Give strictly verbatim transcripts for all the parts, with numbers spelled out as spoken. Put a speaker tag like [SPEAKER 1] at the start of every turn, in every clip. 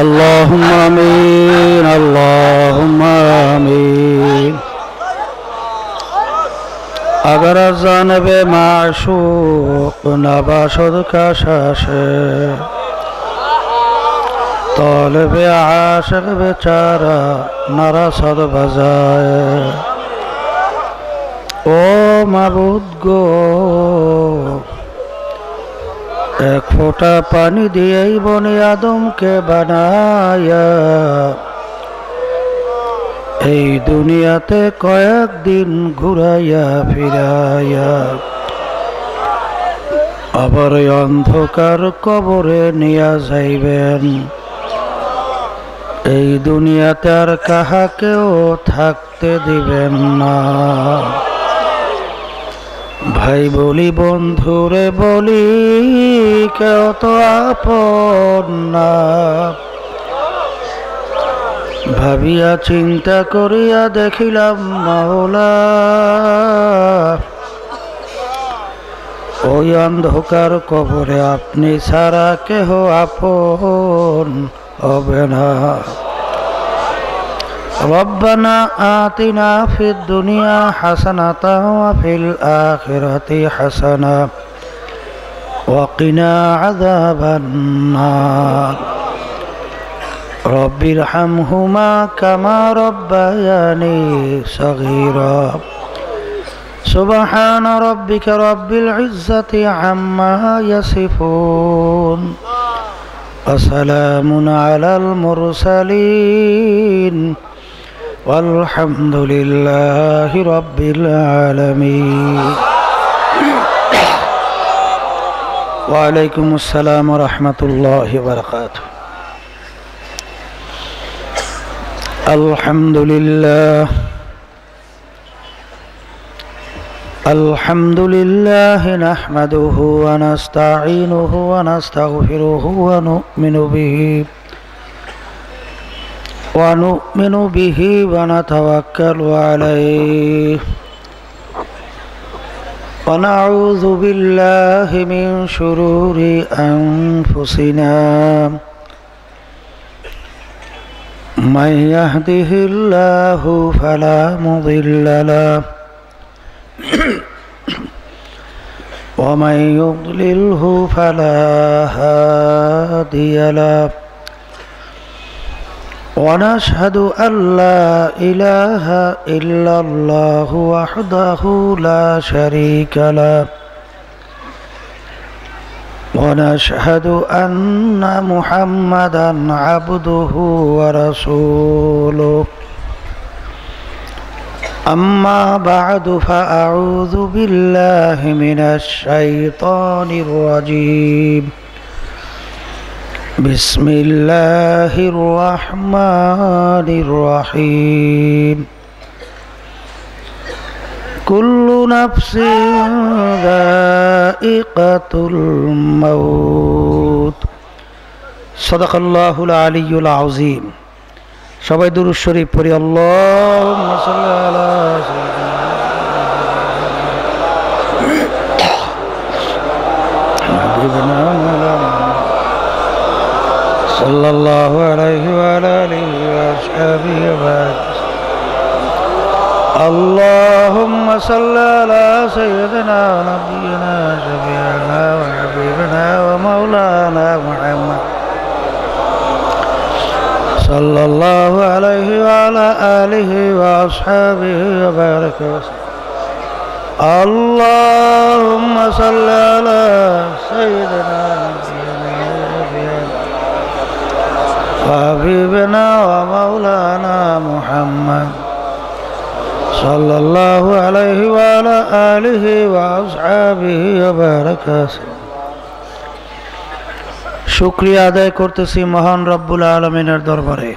[SPEAKER 1] اللهم آمين اللهم آمين अगर जानबे माशूक नबाशद का शाशे तौलबे आशिक बेचारा नरसद बजाए ओ माबूद गो एक फोटा पानी दिए बनी आदम के बनाया এই দুনিয়াতে কয়েকদিন ঘুরাইয়া ফিরাইয়া আবার অন্ধকার কবরে নিয়া যাইবেন। এই দুনিয়াতে আর কাহাকেও থাকতে দিবেন না। ভাই বলি বন্ধুরে বলি কেউ তো আপন না। ভাবিয়া চিন্তা করিয়া দেখিলাম মাওলা ওই অন্ধকার কবরে আপনি ছাড়া কেহ আপন হবে না। রব্বানা আতিনা ফিদ দুনিয়া হাসানাতাও ওয়া ফিল আখিরাতি হাসানা ওয়া কিনা আযাবান নার। رب ارحمهما كما ربياني صغيرا سبحان ربك رب العزة عما يصفون وسلام على المرسلين والحمد لله رب العالمين وعليكم السلام ورحمة الله وبركاته। الحمد لله الحمد لله نحمده ونستعينه ونستغفره ونؤمن به ونؤمن به ونتوكل عليه ونعوذ بالله من شرور أنفسنا من يهده الله فلا مضل له ومن يضلله فلا هادي له ونشهد أن لا إله إلا الله وحده لا شريك له ونشهد أن محمدا عبده ورسوله أما بعد فأعوذ بالله من الشيطان الرجيم بسم الله الرحمن الرحيم كل نفس ذائقة الموت صدق الله العلي العظيم। সবাই দুরূদ শরীফ পড়ি। আল্লাহুম্মা সাল্লি আলা সাইয়্যিদিনা সাল্লাল্লাহু আলাইহি ওয়া আলিহি ওয়া আসহাবিহি ওয়া বারাক। اللهم صل على سيدنا ونبينا شفيعنا وحبيبنا ومولانا محمد صلى الله عليه وعلى آله وأصحابه وبارك وسلم. اللهم صل على سيدنا وحبيبنا ومولانا محمد صلى الله عليه وعلى آله وأصحابه وبارك وسلم. শুকরিয়া আদায় করতেছি মহান রব্বুল আলামিনের দরবারে।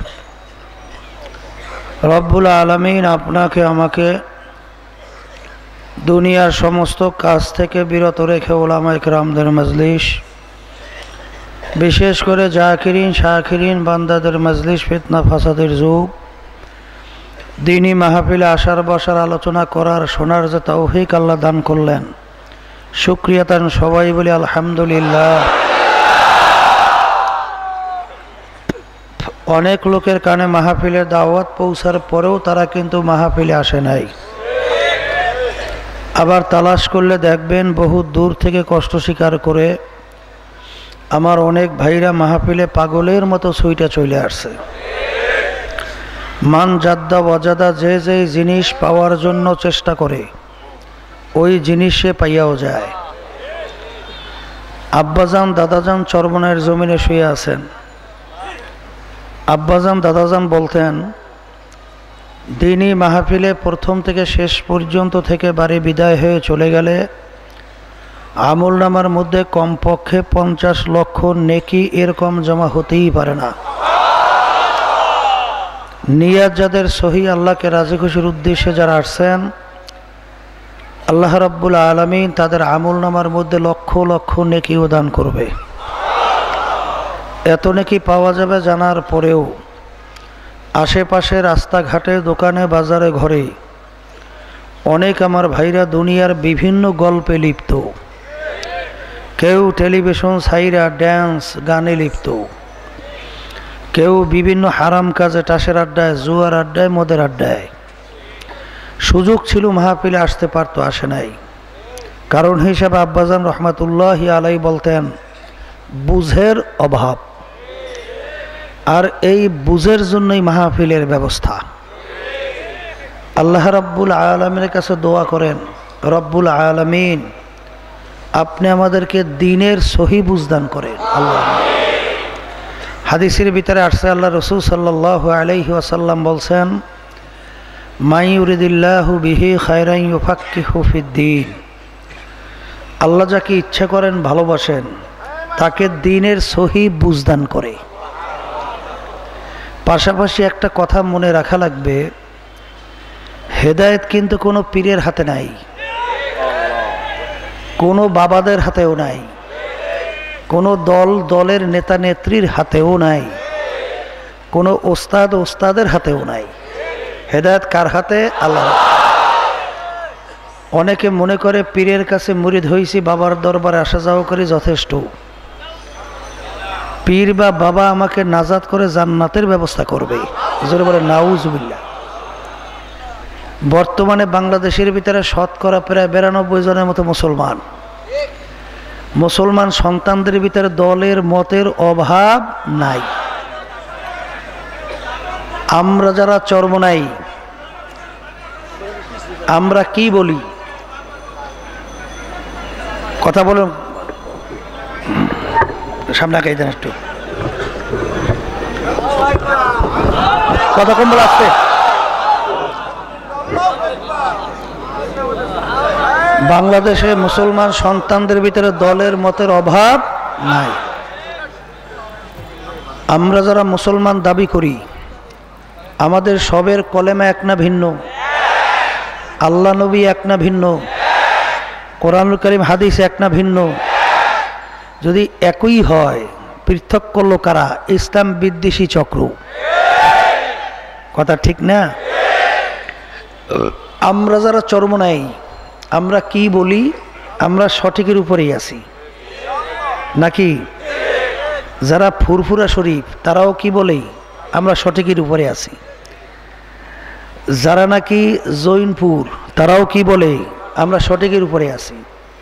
[SPEAKER 1] রব্বুল আলামিন আপনাকে আমাকে দুনিয়ার সমস্ত কাজ থেকে বিরত রেখে উলামায়ে কেরামদের মজলিস, বিশেষ করে জাকিরিন শাকিরিন বান্দাদের মজলিস ফিতনা ফাসাদের যুগ, দিনী মাহফিলে আসার বসার আলোচনা করার শোনার যে তৌফিক আল্লাহ দান করলেন, শুকরিয়া তান সবাই বলি আলহামদুলিল্লাহ। অনেক লোকের কানে মাহফিলের দাওয়াত পৌঁছার পরেও তারা কিন্তু মাহফিলে আসে নাই। আবার তালাশ করলে দেখবেন বহু দূর থেকে কষ্ট স্বীকার করে আমার অনেক ভাইরা মাহফিলে পাগলের মতো ছুইটা চলে আসছে। মান জাদ্দা ওয়াজাদা, যে যে জিনিস পাওয়ার জন্য চেষ্টা করে ওই জিনিস সে পাইয়াও যায়। আব্বাজান দাদাজান চরমনের জমিনে শুয়ে আছেন। আব্বাজান দাদাজান বলতেন, দিনই মাহফিলে প্রথম থেকে শেষ পর্যন্ত থেকে বাড়ি বিদায় হয়ে চলে গেলে আমল নামার মধ্যে কমপক্ষে পঞ্চাশ লক্ষ নেকি এরকম জমা হতেই পারে না। নিয়াত যাদের সহি, আল্লাহকে রাজি খুশির উদ্দেশ্যে যারা আসছেন, আল্লাহ রাব্বুল আলামিন তাদের আমল নামার মধ্যে লক্ষ লক্ষ নেকি দান করবে। এত নেকি পাওয়া যাবে জানার পরেও আশেপাশে রাস্তাঘাটে, দোকানে, বাজারে, ঘরে অনেক আমার ভাইরা দুনিয়ার বিভিন্ন গল্পে লিপ্ত। কেউ টেলিভিশন ছাইরা ড্যান্স গানে লিপ্ত, কেউ বিভিন্ন হারাম কাজে, টাসের আড্ডায়, জুয়ার আড্ডায়, মদের আড্ডায়। সুযোগ ছিল মাহফিলে আসতে পারতো, আসে নাই। কারণ হিসাবে আব্বাজান রহমাতুল্লাহি আলাই বলতেন, বুঝের অভাব। আর এই বুঝের জন্যই মাহফিলের ব্যবস্থা। আল্লাহ রাব্বুল আলামিনের কাছে দোয়া করেন, রব্বুল আলামিন আপনি আমাদেরকে দ্বীনের সহি বুঝদান করেন। আল্লাহ হাদিসের ভিতরে আসছে, আল্লাহ রাসূল সাল্লাল্লাহু আলাইহি ওয়াসাল্লাম বলছেন, মাই ইউরিদিল্লাহু বিহি খায়রান ইউফাক্কিহু ফিদ্দীন। আল্লাহ যাকে ইচ্ছা করেন, ভালোবাসেন, তাকে দ্বীনের সহি বুঝদান করে। পাশাপাশি একটা কথা মনে রাখা লাগবে, হেদায়েত কিন্তু কোনো পীরের হাতে নাই, কোনো বাবাদের হাতেও নাই, কোনো দল দলের নেতা নেত্রীর হাতেও নাই, কোনো ওস্তাদ ওস্তাদের হাতেও নাই। হেদায়েত কার হাতে? আল্লাহ। অনেকে মনে করে পীরের কাছে মুরিদ হইছি, বাবার দরবারে আসা যাওয়া করি, যথেষ্ট। পীর বা বাবা আমাকে নাজাত করে জান্নাতের ব্যবস্থা করবে। জোরে বলে নাউজুবিল্লাহ। বর্তমানে বাংলাদেশের ভিতরে শতকরা প্রায় বিরানব্বই জনের মতো মুসলমান। মুসলমান সন্তানদের ভিতরে দলের মতের অভাব নাই। আমরা যারা চরমনাই, আমরা কি বলি? কথা বলুন, সামনে আগে দেন একটু, কথা কম বলে আসছে। বাংলাদেশে মুসলমান সন্তানদের ভিতরে দলের মতের অভাব নাই। আমরা যারা মুসলমান দাবি করি, আমাদের সবের কলেমা এক না ভিন্ন, আল্লাহ নবী এক না ভিন্ন, কোরআনুল কারীম হাদিস এক না ভিন্ন। যদি একই হয়, পৃথক করলো কারা? ইসলাম বিদ্বেষী চক্র। কথা ঠিক না? আমরা যারা চরমনাই, আমরা কি বলি? আমরা সঠিকের উপরেই আছি নাকি? যারা ফুরফুরা শরীফ, তারাও কি বলে? আমরা সঠিকের উপরে আছি। যারা নাকি জৈনপুর, তারাও কি বলে? আমরা সঠিকের উপরে আছি।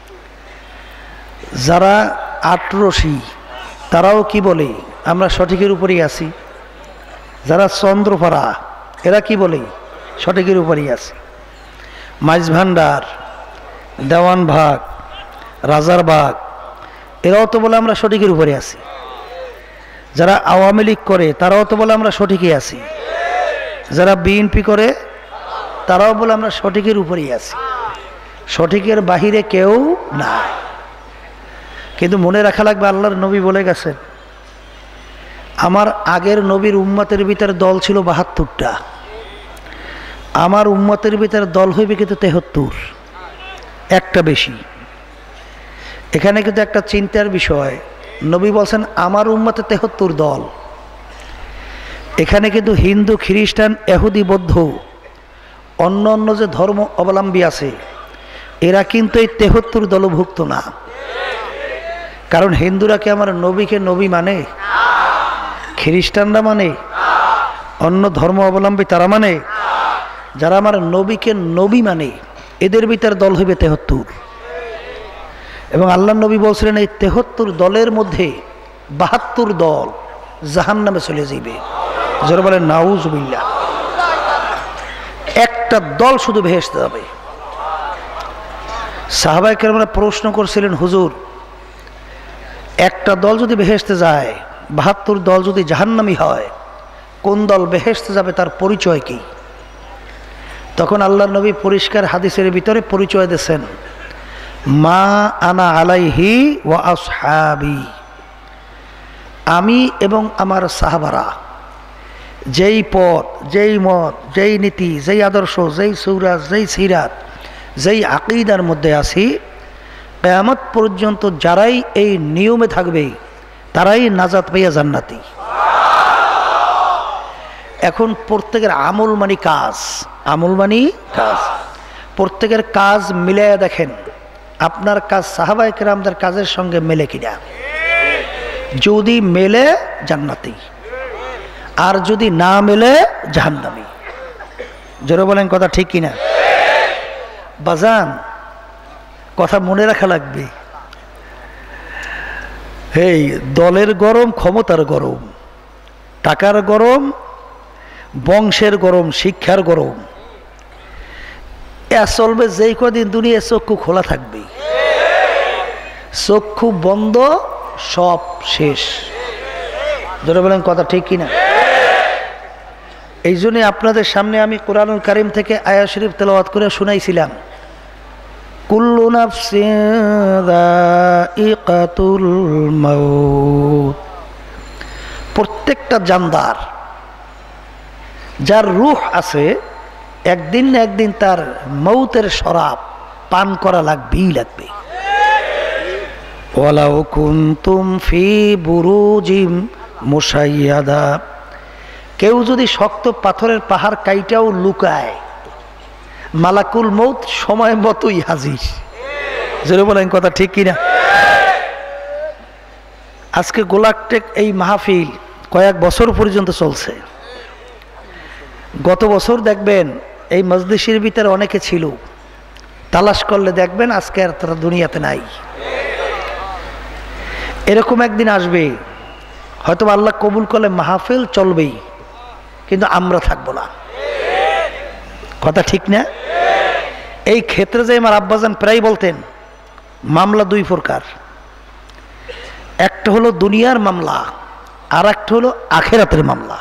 [SPEAKER 1] যারা আটরশি, তারাও কি বলে? আমরা সঠিকের উপরেই আছি। যারা চন্দ্রপাড়া, এরা কি বলে? সঠিকের উপরেই আছে। মাইজভান্ডার, দেওয়ানভাগ, রাজারবাগ, এরাও তো বলে আমরা সঠিকের উপরে আছি। যারা আওয়ামী লীগ করে, তারাও তো বলে আমরা সঠিকই আছি। যারা বিএনপি করে, তারাও বলে আমরা সঠিকের উপরেই আছি। সঠিকের বাহিরে কেউ না। কিন্তু মনে রাখা লাগবে, আল্লাহর নবী বলে গেছেন, আমার আগের নবীর উম্মতের ভিতরে দল ছিল বাহাত্তরটা, আমার উম্মতের ভিতরে দল হইবে কিন্তু তেহত্তর, একটা বেশি। এখানে কিন্তু একটা চিন্তার বিষয়। নবী বলছেন আমার উম্মতে তেহত্তর দল। এখানে কিন্তু হিন্দু, খ্রিস্টান, এহুদি, বৌদ্ধ, অন্য অন্য যে ধর্ম অবলম্বী আছে, এরা কিন্তু এই তেহত্তর দলভুক্ত না। কারণ হিন্দুরা কি আমার নবীকে নবী মানে? খ্রিস্টানরা মানে? অন্য ধর্ম অবলম্বী তারা মানে, যারা আমার নবীকে নবী মানে এদের ভিতর দল হইবে তেহত্তর। এবং আল্লাহ নবী বলছিলেন এই তেহত্তর দলের মধ্যে বাহাত্তর দল জাহান্নামে চলে যাইবে। যারা বলে নাউজুবিল্লাহ, একটা দল শুধু ভেস্তে যাবে। সাহাবায়ে কেরামরা প্রশ্ন করছিলেন, হুজুর একটা দল যদি বেহেশতে যায়, বাহাত্তর দল যদি জাহান্নামী হয়, কোন দল বেহেশতে যাবে তার পরিচয় কি? তখন আল্লাহর নবী পরিষ্কার হাদিসের ভিতরে পরিচয় দিয়েছেন, মা আনা আলাইহি ওয়া আসহাবি, আমি এবং আমার সাহাবারা যেই পথ, যেই মত, যেই নীতি, যেই আদর্শ, যেই সৌরাজ, যেই সিরাত, যেই আকীদার মধ্যে আছি, কিয়ামত পর্যন্ত যারাই এই নিয়মে থাকবে তারাই নাজাত পাইয়া জান্নাতি। এখন প্রত্যেকের আমল মানি কাজ, আমল মানি কাজ, প্রত্যেকের কাজ মিলাইয়া দেখেন আপনার কাজ সাহাবায়ে কেরামদের কাজের সঙ্গে মেলে কিনা। যদি মেলে জান্নাতি, আর যদি না মেলে জাহান্নামী। জোরে বলেন কথা ঠিক কিনা? বাজান কথা মনে রাখা লাগবে। এই দলের গরম, ক্ষমতার গরম, টাকার গরম, বংশের গরম, শিক্ষার গরম, এ চলবে যেই কদিন দুনিয়া চক্ষু খোলা থাকবে। চক্ষু বন্ধ সব শেষ। জোরে বলেন কথা ঠিক কিনা? এই জন্য আপনাদের সামনে আমি কোরআনুল কারীম থেকে আয়াত শরীফ তেলাওয়াত করে শুনাইছিলাম, কুল্লু নাফসিন যায়িকাতুল মাউত। প্রত্যেকটা জানদার, যার রূহ আছে, একদিন না একদিন তার মৌতের শরাব পান করা লাগবেই লাগবে। ওয়ালাউ কুনতুম ফি বুরুজিম মুশাইয়াদা, কেউ যদি শক্ত পাথরের পাহাড় কাইটাও লুকায়, মালাকুল মৌত সময় মতোই হাজির। জোরে বলেন কথা ঠিক কিনা? আজকে গোলাকটেক এই মাহফিল কয়েক বছর পর্যন্ত চলছে। গত বছর দেখবেন এই মজলিসের ভিতরে অনেকে ছিল, তালাশ করলে দেখবেন আজকে আর তারা দুনিয়াতে নাই। এরকম একদিন আসবে, হয়তো আল্লাহ কবুল করলে মাহফিল চলবেই, কিন্তু আমরা থাকবো না। কথা ঠিক না? এই ক্ষেত্রে যে আমার আব্বাজান প্রায় বলতেন, মামলা দুই প্রকার, একটা হলো দুনিয়ার মামলা, আর একটা হলো আখিরাতের মামলা।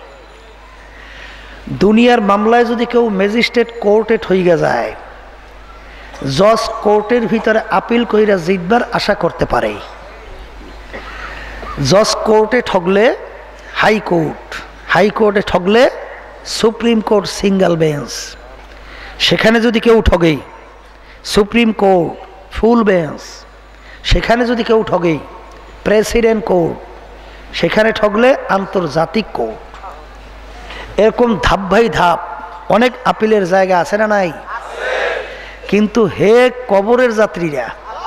[SPEAKER 1] দুনিয়ার মামলায় যদি কেউ ম্যাজিস্ট্রেট কোর্টে ঠইগা যায়, জজ কোর্টের ভিতরে আপিল কইরা জিতবার আশা করতে পারে। জজ কোর্টে ঠগলে হাইকোর্ট, হাইকোর্টে ঠগলে সুপ্রিম কোর্ট সিঙ্গেল বেঞ্চ, সেখানে যদি কেউ ঠগে সুপ্রিম কোর্ট ফুল বেঞ্চ, সেখানে যদি কেউ ঠগে প্রেসিডেন্ট কোর্ট, সেখানে ঠগলে আন্তর্জাতিক কোর্ট। এরকম ধাপ ভাই ধাপ অনেক আপিলের জায়গা আছে না নাই? কিন্তু হে কবরের যাত্রীরা,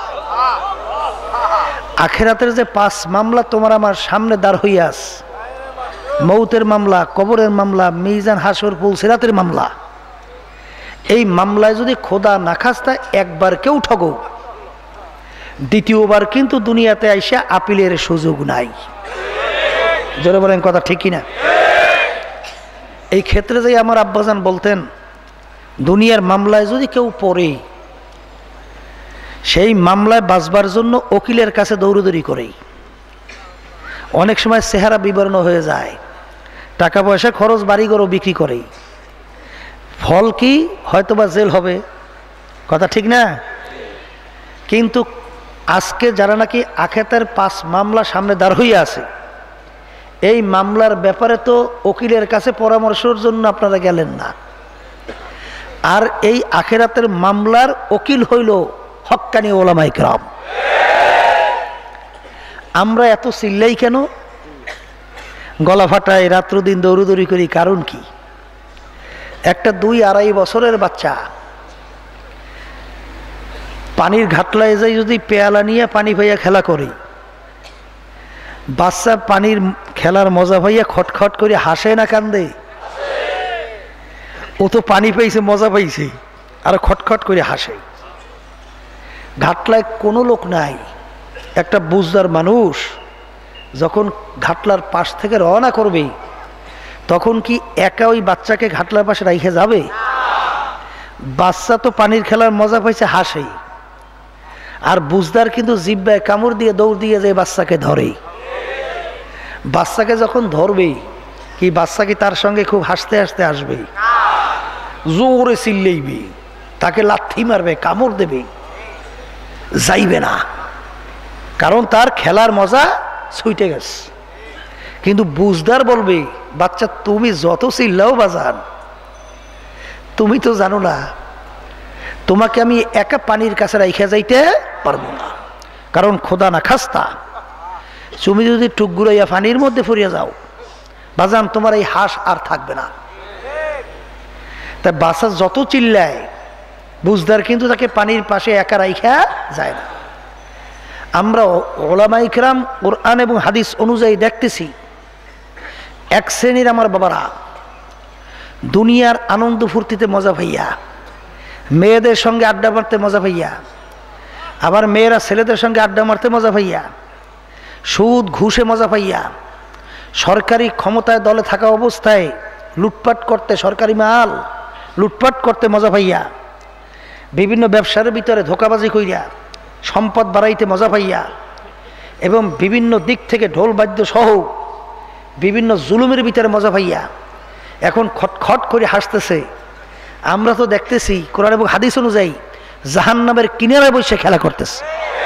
[SPEAKER 1] আখিরাতের যে পাঁচ মামলা তোমার আমার সামনে দাঁড় হইয়াস, মৌতের মামলা, কবরের মামলা, মিজান হাসর পুল সিরাতের মামলা, এই মামলায় যদি খোদা না খাস্তা একবার কেউ ঠগো, দ্বিতীয়বার কিন্তু দুনিয়াতে আইসা আপিলের সুযোগ নাই। জোরে বলেন কথা ঠিক কিনা? এই ক্ষেত্রে যে আমার আব্বাজান বলতেন, দুনিয়ার মামলায় যদি কেউ পড়ে, সেই মামলায় বাঁচবার জন্য উকিলের কাছে দৌড়দৌড়ি করে, অনেক সময় চেহারা বিবর্ণ হয়ে যায়, টাকা পয়সা খরচ বাড়িঘরও বিক্রি করে, ফল কি হয়তোবা জেল হবে। কথা ঠিক না? কিন্তু আজকে যারা নাকি আখিরাতের পাঁচ মামলা সামনে দাঁড় হইয়া আছে, এই মামলার ব্যাপারে তো উকিলের কাছে পরামর্শের জন্য আপনারা গেলেন না, আর এই আখিরাতের মামলার উকিল হইল হক্কানি ওলামায়ে কেরাম। আমরা এত চিল্লাই কেন, গলা ফাটাই, রাত্র দিন দৌড়দৌড়ি করি, কারণ কি? একটা দুই আড়াই বছরের বাচ্চা পানির ঘাটলায় যাই যদি পেয়ালা নিয়ে পানি ভাইয়া খেলা করে, বাচ্চা পানির খেলার মজা ভাইয়া খটখট করে হাসে না কান্দে? ও তো পানি পাইছে, মজা পাইছে, আর খটখট করে হাসে। ঘাটলায় কোনো লোক নাই। একটা বুঝদার মানুষ যখন ঘাটলার পাশ থেকে রওনা করবে তখন কি একা ওই বাচ্চাকে ঘাটলার পাশে রাইখে যাবে? বাচ্চা তো পানির খেলার মজা পাইছে, হাসে। আর বুঝদার কিন্তু জিব্বায় কামড় দিয়ে দৌড় দিয়ে যে বাচ্চাকে ধরে। বাচ্চাকে যখন ধরবে কি বাচ্চা কি তার সঙ্গে খুব হাসতে হাসতে আসবে? জোরে চিল্লাইবে, তাকে লাথি মারবে, কামড় দেবে, যাইবে না, কারণ তার খেলার মজা ছুটে গেছে। কিন্তু বুঝদার বলবে, বাচ্চা তুমি যত চিল্লাও বাজান, তুমি তো জানো না তোমাকে আমি একা পানির কাছে রাইখা যাইতে পারবো না, কারণ খোদা না খাস্তা তুমি যদি টুকগুড়াইয়া পানির মধ্যে ফুরিয়ে যাও বাজান, তোমার এই হাঁস আর থাকবে না। তাই বাচ্চা যত চিল্লায় বুঝদার কিন্তু তাকে পানির পাশে একা রাইখা যায় না। আমরা ওলামায়ে কেরাম কোরআন এবং হাদিস অনুযায়ী দেখতেছি, এক শ্রেণীর আমার বাবারা দুনিয়ার আনন্দ ফুর্তিতে মজা পাইয়া, মেয়েদের সঙ্গে আড্ডা মারতে মজা পাইয়া, আবার মেয়েরা ছেলেদের সঙ্গে আড্ডা মারতে মজা পাইয়া, সুদ ঘুষে মজা পাইয়া, সরকারি ক্ষমতায় দলে থাকা অবস্থায় লুটপাট করতে, সরকারি মাল লুটপাট করতে মজা পাইয়া, বিভিন্ন ব্যবসার ভিতরে ধোকাবাজি কইরা সম্পদ বাড়াইতে মজা পাইয়া, এবং বিভিন্ন দিক থেকে ঢোল বাদ্য সহ বিভিন্ন জুলুমের ভিতরে মজা পাইয়া এখন খটখট করে হাসতেছে। আমরা তো দেখতেছি কোরআন এবং হাদিস অনুযায়ী জাহান্নামের কিনারায় বসে খেলা করতেছে।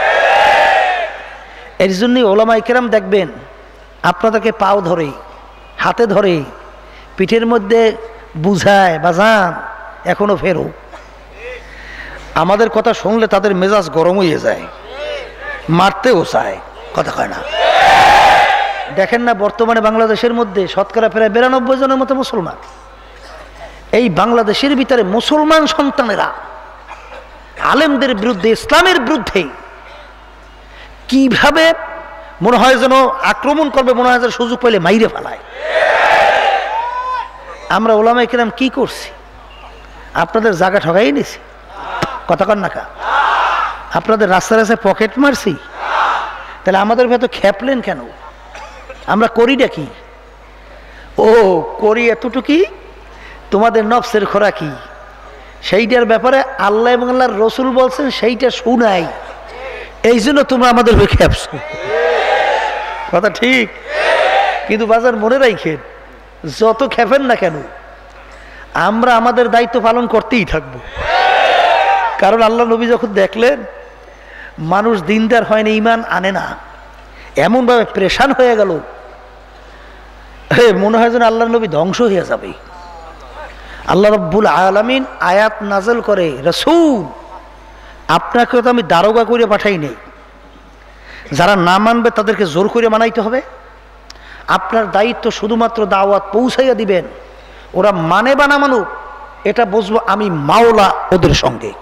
[SPEAKER 1] এর জন্যই ওলামায়ে কেরাম দেখবেন আপনাদেরকে পাও ধরে, হাতে ধরে, পিঠের মধ্যে বুঝায়, বাজান এখনো ফেরো। আমাদের কথা শুনলে তাদের মেজাজ গরম হয়ে যায়, মারতেও চায়, কথা কয় না। দেখেন না বর্তমানে বাংলাদেশের মধ্যে শতকরা প্রায় বিরানব্বই জনের মতো মুসলমান। এই বাংলাদেশের ভিতরে মুসলমান সন্তানেরা আলেমদের বিরুদ্ধে, ইসলামের বিরুদ্ধে কিভাবে মনে হয় যেন আক্রমণ করবে, মনে হয় যেন সুযোগ পেলে মাইরে ফেলায়। আমরা ওলামায়ে কেরাম কি করছি? আপনাদের জায়গা ঠকাই নিছি, কথা কন না কা? আপনাদের রাস্তায় রাস্তায় পকেট মারছি? তাহলে আমাদের ভেতর খেপলেন কেন? আমরা করিটা কি? ও করি এতটুকি, তোমাদের নফসের খোরাকি, সেইটার ব্যাপারে আল্লাহ এবং আল্লাহর রসুল বলছেন সেইটা শুনাই, এই জন্য তোমরা আমাদের হয়ে খেপছো, কথা ঠিক। কিন্তু বাজার মনে রাখেন, যত খেপেন না কেন আমরা আমাদের দায়িত্ব পালন করতেই থাকবো। কারণ আল্লাহ নবী যখন দেখলেন মানুষ দিনদার হয় না, ইমান আনে না, এমনভাবে প্রেশান হয়ে গেল, মনে হয় যেন আল্লাহ নবী ধ্বংস হয়ে যাবে। আল্লাহ রব্বুল আলামিন আয়াত নাজল করে, রাসূল আপনাকে তো আমি দারোগা করে পাঠাই নেই, যারা না মানবে তাদেরকে জোর করে মানাইতে হবে। আপনার দায়িত্ব শুধুমাত্র দাওয়াত পৌঁছাইয়া দিবেন, ওরা মানে বা না মানুক এটা বুঝবো আমি মাওলা ওদের সঙ্গে।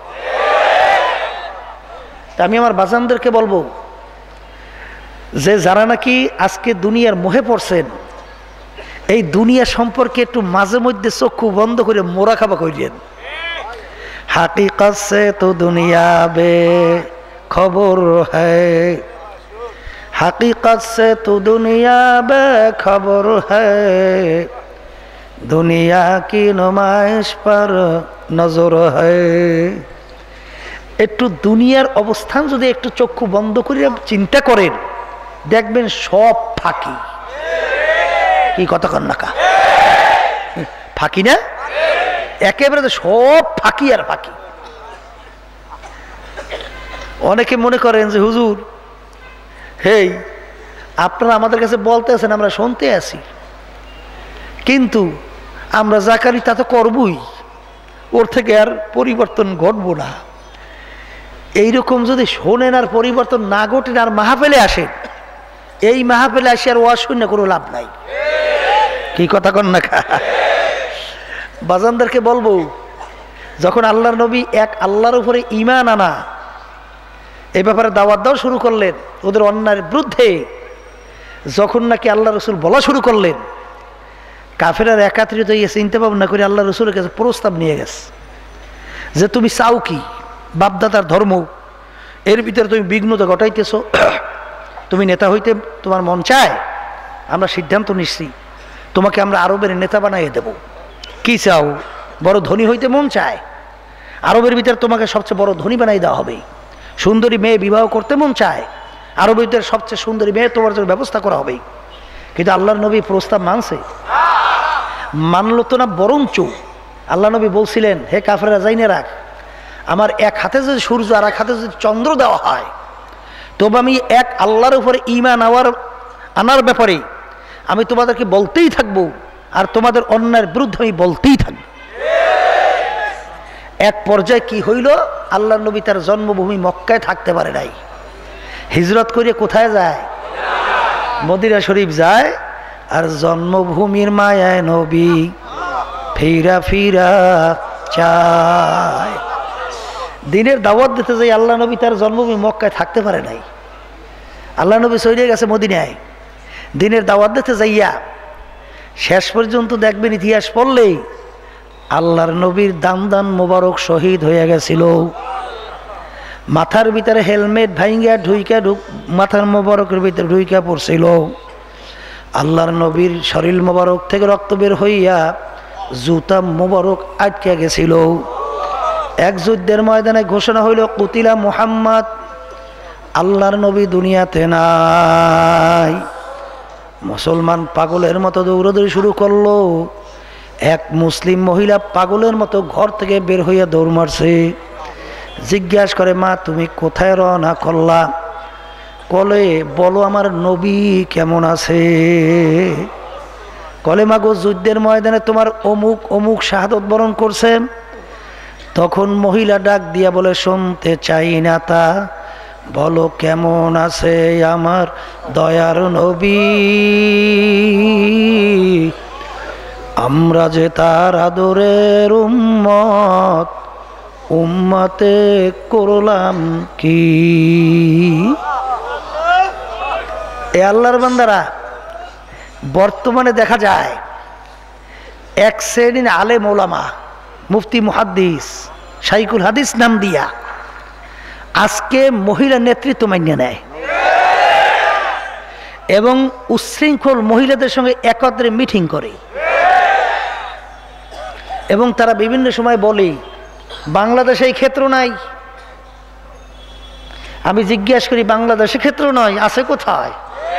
[SPEAKER 1] তা আমি আমার বাজানদেরকে বলবো যে যারা নাকি আজকে দুনিয়ার মোহে পড়ছেন, এই দুনিয়া সম্পর্কে একটু মাঝে মধ্যে চক্ষু বন্ধ করে মোরাকাবা করিলেন। হাকিকত সে তো দুনিয়া বে খবর হ্যায়, হাকিকত সে তো দুনিয়া বে খবর হ্যায়, দুনিয়া কি নুমাইশ পর নজর হ্যায়। একটু দুনিয়ার অবস্থান যদি একটু চক্ষু বন্ধ করে চিন্তা করেন, দেখবেন সব ফাঁকি। কি কথা কন না কা? ফাঁকি না, একেবারে সব ফাঁকি আর ফাঁকি। অনেকে মনে করেন যে হুজুর হেই আপনারা আমাদের কাছে বলতে আছেন, আমরা শুনতে আছি, কিন্তু আমরা যা করি তা তো করবই, ওর থেকে আর পরিবর্তন ঘটবো না। এইরকম যদি শোনেন আর পরিবর্তন না ঘটেন আর মাহফিলে আসেন, এই মাহফিলে আসে আর ওয়াজ শুনে কোনো লাভ নাই। কি কথা কন না? বাজানদেরকে বলবো, যখন আল্লাহর নবী এক আল্লাহর উপরে ঈমান আনা এই ব্যাপারে দাওয়াত দেওয়া শুরু করলেন, ওদের অন্যায়ের বিরুদ্ধে যখন নাকি আল্লাহ রসুল বলা শুরু করলেন, কাফেরার একাত্রিত হয়ে চিন্তা ভাবনা করে আল্লাহ রসুলের কাছে প্রস্তাব নিয়ে গেছে যে তুমি চাও কি, বাপদাদার ধর্ম, এর ভিতরে তুমি বিঘ্নতা ঘটাইতেছ, তুমি নেতা হইতে তোমার মন চায়, আমরা সিদ্ধান্ত নিচ্ছি তোমাকে আমরা আরবের নেতা বানাইয়ে দেব। কি চাও? বড় ধনী হইতে মন চায়, আরবের ভিতরে তোমাকে সবচেয়ে বড় ধনী বানাই দেওয়া হবে। সুন্দরী মেয়ে বিবাহ করতে মন চায়, আরবের ভিতরে সবচেয়ে সুন্দরী মেয়ে তোমার জন্য ব্যবস্থা করা হবে। কিন্তু আল্লাহর নবী প্রস্তাব মানছে? মানল তো না, বরঞ্চ আল্লাহ নবী বলছিলেন, হে কাফেররা যাইনে রাখ, আমার এক হাতে যদি সূর্য আর এক হাতে যদি চন্দ্র দেওয়া হয়, তবে আমি এক আল্লাহর উপরে ঈমান আওয়ার আনার ব্যাপারে আমি তোমাদেরকে বলতেই থাকবো, আর তোমাদের অন্যায়ের বিরুদ্ধে আমি বলতেই থাকবো। এক পর্যায়ে কি হইল, আল্লাহ নবী তার জন্মভূমি মক্কায় থাকতে পারে নাই, হিজরত করে কোথায় যায়? মদিনা শরীফ যায়। আর জন্মভূমির মায়ায় নবী ফিরা ফিরা চায়। দিনের দাওয়াত দিতে যাই আল্লাহ নবী তার জন্মভূমি মক্কায় থাকতে পারে নাই, আল্লাহ নবী চলে গেছে মদিনায় দিনের দাওয়াত দিতে যাইয়া। শেষ পর্যন্ত দেখবেন ইতিহাস পড়লেই আল্লাহর নবীর দান দান মোবারক শহীদ হয়ে গেছিল। মাথার ভিতরে হেলমেট ভাইঙ্গা ঢুইকা ঢুক মাথার মোবারকের ভিতরে ঢুইকা পড়ছিল। আল্লাহর নবীর শরীর মোবারক থেকে রক্ত বের হইয়া জুতা মোবারক আটকে গেছিল। এক যুদ্ধের ময়দানে ঘোষণা হইল, কুতিলা মুহাম্মদ, আল্লাহর নবী দুনিয়াতে নাই। মুসলমান পাগলের মতো দৌড়াদৌড়ি শুরু করলো। এক মুসলিম মহিলা পাগলের মতো ঘর থেকে বের হইয়া দৌড় মারছে। জিজ্ঞাসা করে, মা তুমি কোথায় রওনা করলা? কলে, বলো আমার নবী কেমন আছে? কলে, মাগো যুদ্ধের ময়দানে তোমার অমুক অমুক শাহাদত বরণ করছে। তখন মহিলা ডাক দিয়া বলে, শুনতে চাই না তা, বলো কেমন আছে আমার দয়ার নবী? আমরা যে তার আদরের উম্মত, উম্মতে করলাম কি? এ আল্লাহর বান্দারা, বর্তমানে দেখা যায় এক শ্রেণীর আলেম ওলামা, মুফতি মুহাদ্দিস শাইখুল হাদিস নাম দিয়া আজকে মহিলা নেতৃত্ব মান্য নেয় এবং উচ্ছৃঙ্খল মহিলাদের সঙ্গে একত্রে মিটিং করে। এবং তারা বিভিন্ন সময় বলে, বাংলাদেশে এই ক্ষেত্র নাই। আমি জিজ্ঞাসা করি, বাংলাদেশে ক্ষেত্র নয়, আছে কোথায়?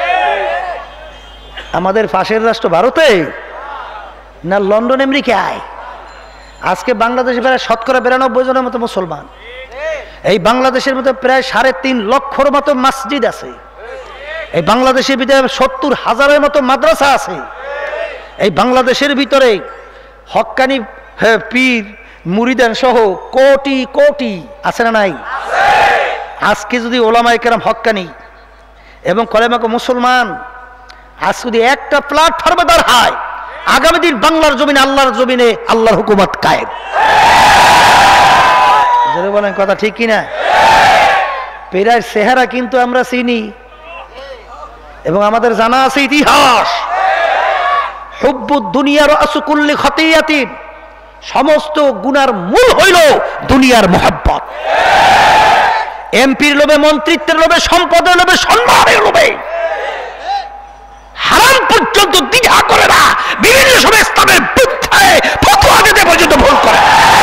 [SPEAKER 1] আমাদের পাশের রাষ্ট্র ভারতে না লন্ডন আমেরিকায়? আজকে বাংলাদেশে প্রায় শতকরা বিরানব্বই জনের মতো মুসলমান। এই বাংলাদেশের মধ্যে প্রায় সাড়ে তিন লক্ষর মতো মসজিদ আছে। এই বাংলাদেশের ভিতরে সত্তর হাজারের মতো মাদ্রাসা আছে। এই বাংলাদেশের ভিতরে হক্কানি পীর মুরিদান সহ কোটি কোটি আছে না নাই? আজকে যদি ওলামায়ে কেরাম হক্কানি এবং কলেমাকে মুসলমান আজ যদি একটা প্ল্যাটফর্মে দাঁড়ায়, আগামী দিন বাংলার জমিনে আল্লাহর জমিনে আল্লাহর হুকুমত কায়েম। জোরে বলেন, কথা ঠিক কিনা? পেরার চেহারা কিন্তু আমরা চিনি এবং আমাদের জানা আছে ইতিহাস। হুব্বুদ দুনিয়া রাসু কুল্লি খতিয়াতিন, সমস্ত গুনার মূল হইল দুনিয়ার মোহাব্বত। এমপির লোভে, মন্ত্রিত্বের লোভে, সম্পদের লোভে, সম্মানের লোভে হারাম পর্যন্ত দ্বিধা করে না, বিভিন্ন সময় ইসলামের বিরুদ্ধে ফতোয়া দিতে পর্যন্ত ভুল করে।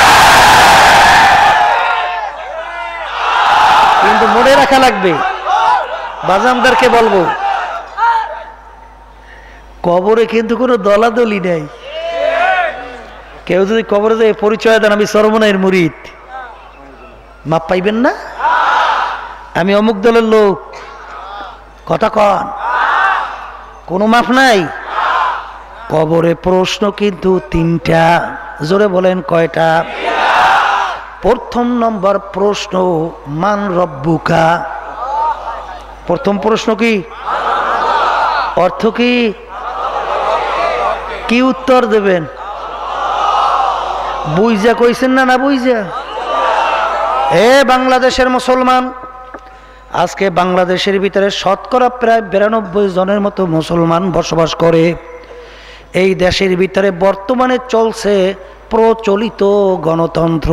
[SPEAKER 1] কিন্তু মনে রাখা লাগবে, বাজামদারকে বলবো, কবরে কিন্তু কোনো দলাদলি নেই। কেউ যদি কবরে যায় পরিচয় দেন, আমি চরমনাইয়ের মুরিদ, মাপ পাইবেন না? আমি অমুক দলের লোক, কথা কন, কোনো মাপ নাই। কবরে প্রশ্ন কিন্তু তিনটা। জোরে বলেন, কয়টা? প্রথম নম্বর প্রশ্ন, মান রব্বুকা। প্রথম প্রশ্ন কি? অর্থ কি? কি উত্তর দেবেন? বুঝা কইছেন না না বুঝা? এ বাংলাদেশের মুসলমান, আজকে বাংলাদেশের ভিতরে শতকরা প্রায় বিরানব্বই জনের মতো মুসলমান বসবাস করে। এই দেশের ভিতরে বর্তমানে চলছে প্রচলিত গণতন্ত্র।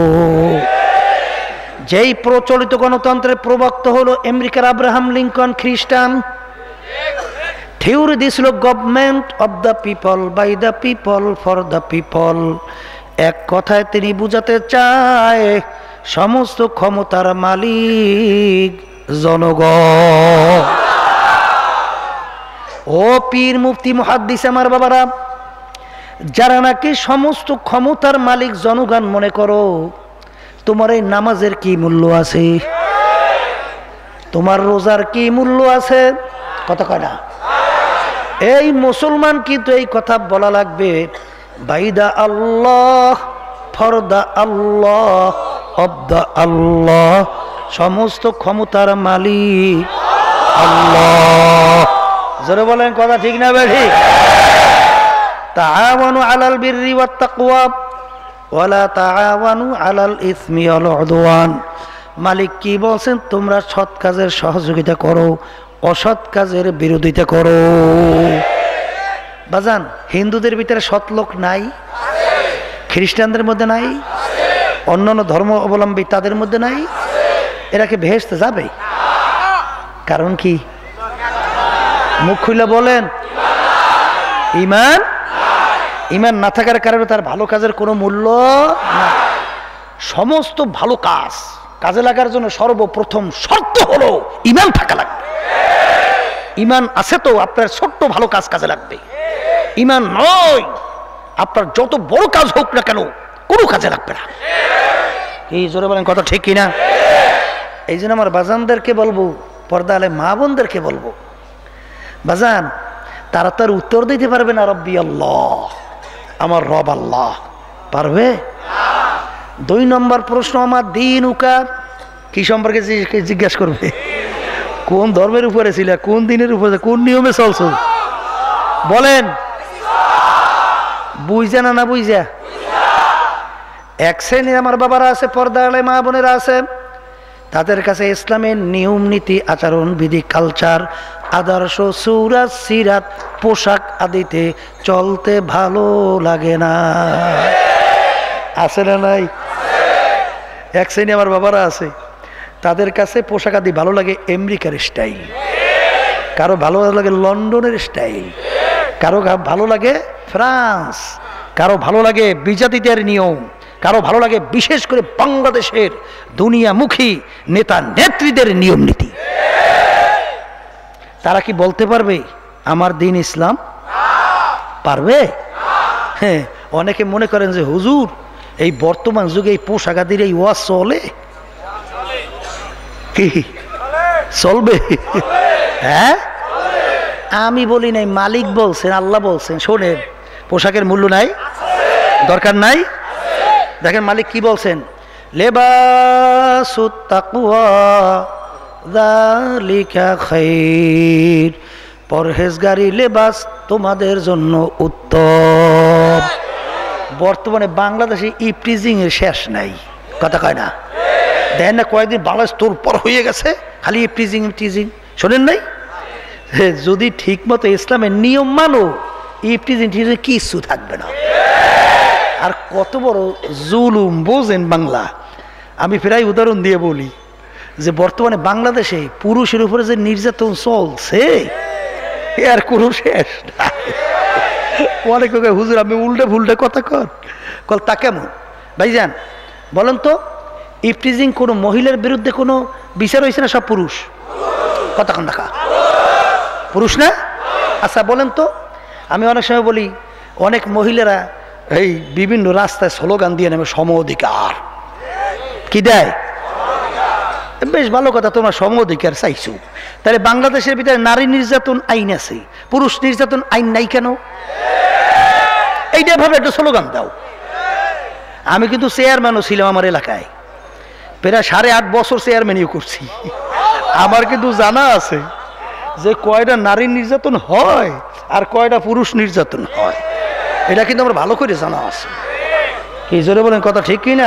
[SPEAKER 1] যেই প্রচলিত গণতন্ত্রের প্রবক্তা হলো আমেরিকার আব্রাহাম লিঙ্কন, খ্রিস্টান। থিওরি দিছিল government of the people, by the people, for the people. এক কথায় তিনি বুঝাতে চায় সমস্ত ক্ষমতার মালিক জনগণ। ও পীর মুফতি মুহাদ্দিস আমার বাবারা, যারা নাকি সমস্ত ক্ষমতার মালিক জনগণ মনে করো, তোমার এই নামাজের কি মূল্য আছে? তোমার রোজার কি মূল্য আছে? কথা কয় না? এই মুসলমান কিন্তু এই কথা বলা লাগবে, বাইদা আল্লাহ, for the Allah, of the আল্লাহ, সমস্ত ক্ষমতার মালিক আল্লাহ। জোরে বলেন, কথা ঠিক না বেঠি? তাআওয়ানু আলাল বিররি ওয়াত তাকওয়া ওয়ালা তাআওয়ানু আলাল ইসমি ওয়াল উদওয়ান। মালিক কি বলছেন? তোমরা সৎ কাজের সহযোগিতা করো, অসৎ কাজের বিরোধিতা করো। বাজান, হিন্দুদের ভিতরে সৎ লোক নাই? খ্রিস্টানদের মধ্যে নাই? অন্যান্য ধর্ম অবলম্বী তাদের মধ্যে নাই? এরা কি বেহেশতে যাবে? কারণ কি? মুখ খুলে বলেন, ঈমান। ঈমান না থাকার কারণে তার ভালো কাজের কোনো মূল্য না। সমস্ত ভালো কাজ কাজে লাগার জন্য সর্বপ্রথম শর্ত হলো ঈমান থাকা লাগবে। ঈমান আছে তো আপনার ছোট্ট ভালো কাজ কাজে লাগবে। ঈমান নয়, আপনার যত বড় কাজ হোক না কেন কোনো কাজে লাগবে না। এই জোরে বলেন, কথা ঠিক কিনা? এই জন্য আমার বাজানদেরকে বলবো, পর্দা আলে মা বোনদেরকে বলবো, বাজান তারা তার উত্তর দিতে পারবে না রব্বি আল্লাহ, আমার রব আল্লাহ, পারবে? দুই নম্বর প্রশ্ন, আমার দিন উকা কি সম্পর্কে জিজ্ঞাসা করবে? কোন ধর্মের উপরে ছিল, কোন দিনের উপরে, কোন নিয়মে চলছো? বলেন, বুঝা না না বুঝা? এক শ্রেণীর আমার বাবারা আছে, পর্দা আলে মা বোনেরা আছে, তাদের কাছে ইসলামের নিয়ম নীতি, আচরণ বিধি, কালচার, আদর্শ, সূরাত, সিরাত, পোশাক আদিতে চলতে ভালো লাগে না। আছে না নাই? এক শ্রেণী আমার বাবারা আছে, তাদের কাছে পোশাক আদি ভালো লাগে আমেরিকার স্টাইল, কারো ভালো লাগে লন্ডনের স্টাইল, কারো ভালো লাগে ফ্রান্স, কারো ভালো লাগে বিজাতিদের নিয়ম, কারো ভালো লাগে বিশেষ করে বাংলাদেশের দুনিয়ামুখী নেতা নেত্রীদের নিয়ম নীতি। তারা কি বলতে পারবে আমার দিন ইসলাম? পারবে? হ্যাঁ, অনেকে মনে করেন যে হুজুর এই বর্তমান যুগে এই পোশাক আদির এই ওয়াজ চলে কি? চলবে? হ্যাঁ, আমি বলি নাই, মালিক বলছেন, আল্লাহ বলছেন। শোনেন, পোশাকের মূল্য নাই, দরকার নাই। দেখেন মালিক কি বলছেন, লেবাসুত তাকওয়া যালিকা খায়র, পরহেজগারি লেবাস তোমাদের জন্য উত্তম। বর্তমানে বাংলাদেশে ইপ্রিজিং এর শেষ নাই, কথা কয় না? দেখেন না কয়েকদিন বাংলাদেশ তোর পর হয়ে গেছে, খালি ইপ্রিজিং ইপ্রিজিং। শোনেন নাই? যদি ঠিক মতো ইসলামের নিয়ম মানো, ইপ্রিজিং টিজিং কিছু থাকবে না। আর কত বড় জুলুম বোঝেন বাংলা। আমি প্রায় উদাহরণ দিয়ে বলি যে বর্তমানে বাংলাদেশে পুরুষের উপরে যে নির্যাতন চলছে আর কোনো শেষ নাই। অনেক হুজুর আমি উল্টে ফুলটে কথা কর কল তা কেমন? ভাইজান বলেন তো, ইফটিজিং কোনো মহিলার বিরুদ্ধে কোনো বিচার হয়েছে না? সব পুরুষ। কতক্ষণ দেখা পুরুষ না? আচ্ছা বলেন তো, আমি অনেক সময় বলি অনেক মহিলারা এই বিভিন্ন রাস্তায় স্লোগান দিয়ে নেবে সম অধিকার। কি দেয়? বেশ ভালো কথা, তোমরা সম অধিকার চাইছো, তাহলে বাংলাদেশের ভিতরে নারী নির্যাতন আইন আছে, পুরুষ নির্যাতন আইন নাই কেন? এইটা ভাবে একটা স্লোগান দাও। আমি কিন্তু চেয়ারম্যানও ছিলাম আমার এলাকায়, প্রায় সাড়ে আট বছর চেয়ারম্যানও করছি। আমার কিন্তু জানা আছে যে কয়টা নারী নির্যাতন হয় আর কয়টা পুরুষ নির্যাতন হয়, এটা কিন্তু আমার ভালো করে জানা আছে। কি জোরে বলেন, কথা ঠিক কি না?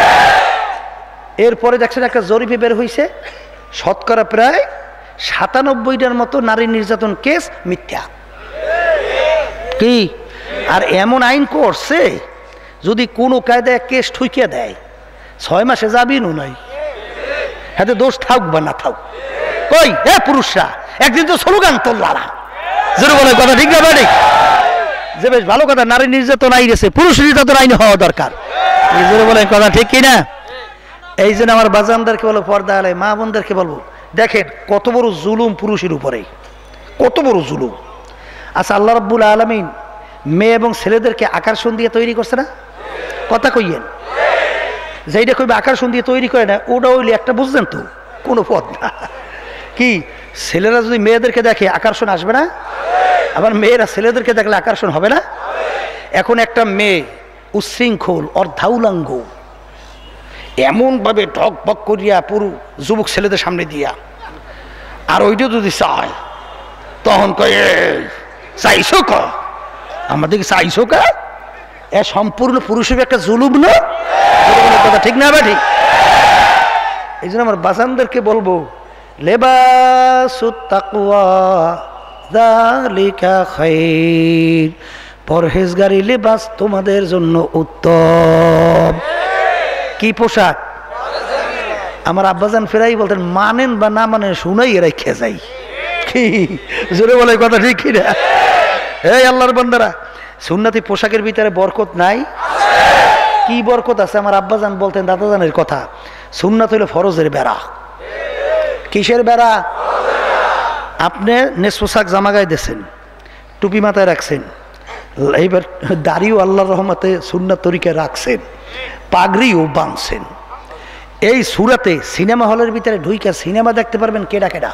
[SPEAKER 1] এরপরে দেখছেন একটা জরিপে বের হয়েছে, শতকরা প্রায় সাতানব্বইটার মতো নারী নির্যাতন কেস মিথ্যা। কি আর এমন আইন করছে যদি কোনো কায়দায় কেস ঠুকিয়ে দেয় ছয় মাসে যাবি নু নাই, হাতে দোষ থাক বা না থাক। কই এ পুরুষরা একদিন তো স্লোগান তোল্লারা, যেটা বলে কথা ঠিক না ঠিক? যে বেশ ভালো কথা, নারী নির্যাতন আইন আছে, পুরুষ নির্যাতন আইন হওয়া দরকার, যেটা বলে কথা ঠিক কিনা? এই জন্য আমার বাজানদেরকে বলবো, পর্দা আলাই মা বোনদেরকে বলবো, দেখেন কত বড় জুলুম পুরুষের উপরে, কত বড় জুলুম। আচ্ছা, আল্লাহ রাব্বুল আলামিন মেয়ে এবং ছেলেদেরকে আকর্ষণ দিয়ে তৈরি করছে না? কথা কইয়েন, যেইটা কইবে আকর্ষণ দিয়ে তৈরি করে না, ওটা হইলে একটা বুঝলেন তো কোনো পথ না। কি ছেলেরা যদি মেয়েদেরকে দেখে আকর্ষণ আসবে না? আবার মেয়েরা ছেলেদেরকে দেখলে আকর্ষণ হবে না? এখন একটা মেয়ে উচ্ছৃঙ্খল অর্ধাউলাঙ্গ এমনভাবে ঢক বক করিয়া পুরো যুবক ছেলেদের সামনে দিয়া, আর ওইটা যদি চায় তখন কয়ে চাইছো ক আমাদেরকে চাইছো কা, এ সম্পূর্ণ পুরুষের একটা জুলুম না? কথা ঠিক না? ঠিক। এই জন্য আমার বাসানদেরকে বলবো, লেবাসুত তাকওয়া যালিকা খায়র, পরহেজগারি লেবাস তোমাদের জন্য উত্তম। কি পোশাক? আমার আব্বাজান ফেরাই বলতেন, মানেন বা না মানেন শুনাই এরাই খেজাই। কি জোরে বলে কথা ঠিক কিনা? এই আল্লাহর বান্দারা, সুন্নতি পোশাকের ভিতরে বরকত নাই? কি বরকত আছে? আমার আব্বাজান বলতেন, দাদাজানের কথা, সুন্নাত হইল ফরজের বেড়া। কিসের বেড়া? আপনি নেস পোশাক জামা গায়ে দিয়েছেন, টুপি মাথায় রাখছেন, এইবার দাড়িও আল্লাহর রহমতে সুন্নাত তরিকায় রাখছেন, পাগড়িও বাঁধছেন। এই সুরাতে সিনেমা হলের ভিতরে ঢুইকা সিনেমা দেখতে পারবেন কেডা কেডা?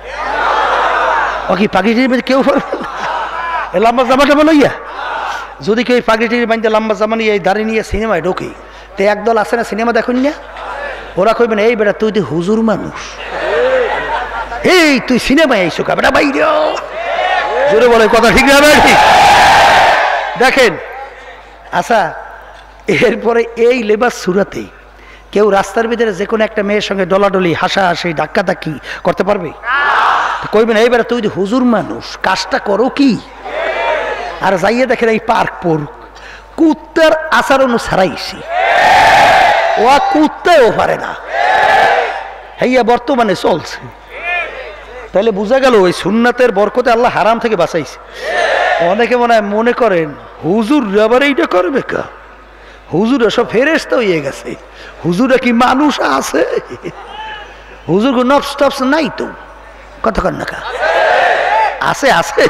[SPEAKER 1] ও কি পাগড়িটির ভিতরে কেউ পারবেন? লম্বা জামাটা বলইয়া যদি কেউ পাগড়িটির বাঁধতে লম্বা জামা নিয়ে এই দাড়ি নিয়ে সিনেমায় ঢোকে, তো একদল আছে না সিনেমা দেখুন না, ওরা কইবেন এই বেটা তুই তো হুজুর মানুষ, এই তুই সিনেমায় আইসো কা বেটা বাইরে। জোরে বলে কথা ঠিক না? ঠিক। দেখেন, আচ্ছা এরপরে এই লেবাস সুরাতে কেউ রাস্তার ভিতরে যে কোনো একটা মেয়ের সঙ্গে ডলাডলি হাসাহাসি ধাক্কা ধাক্কি করতে পারবে? কইবেন এই বেটা তুই তো হুজুর মানুষ, কাজটা করো কি? আর যাইয়ে দেখেন এই পার্ক পড়ুক, কুত্তার আচরণ ছাড়াইছি, ও কুত্তাও পারে না, হইয়া বর্তমানে চলছে। তাহলে বোঝা গেল ওই সুন্নাতের বরকতে আল্লাহ হারাম থেকে বাঁচাইছে। অনেকে মনে হয় মনে করেন হুজুর আবার এইটা করবে কা, হুজুর সব ফেরেশতা হয়ে গেছে, হুজুরা কি মানুষ আছে? হুজুর নফস টফস নাই তো, কথা কন না কা? আছে আছে,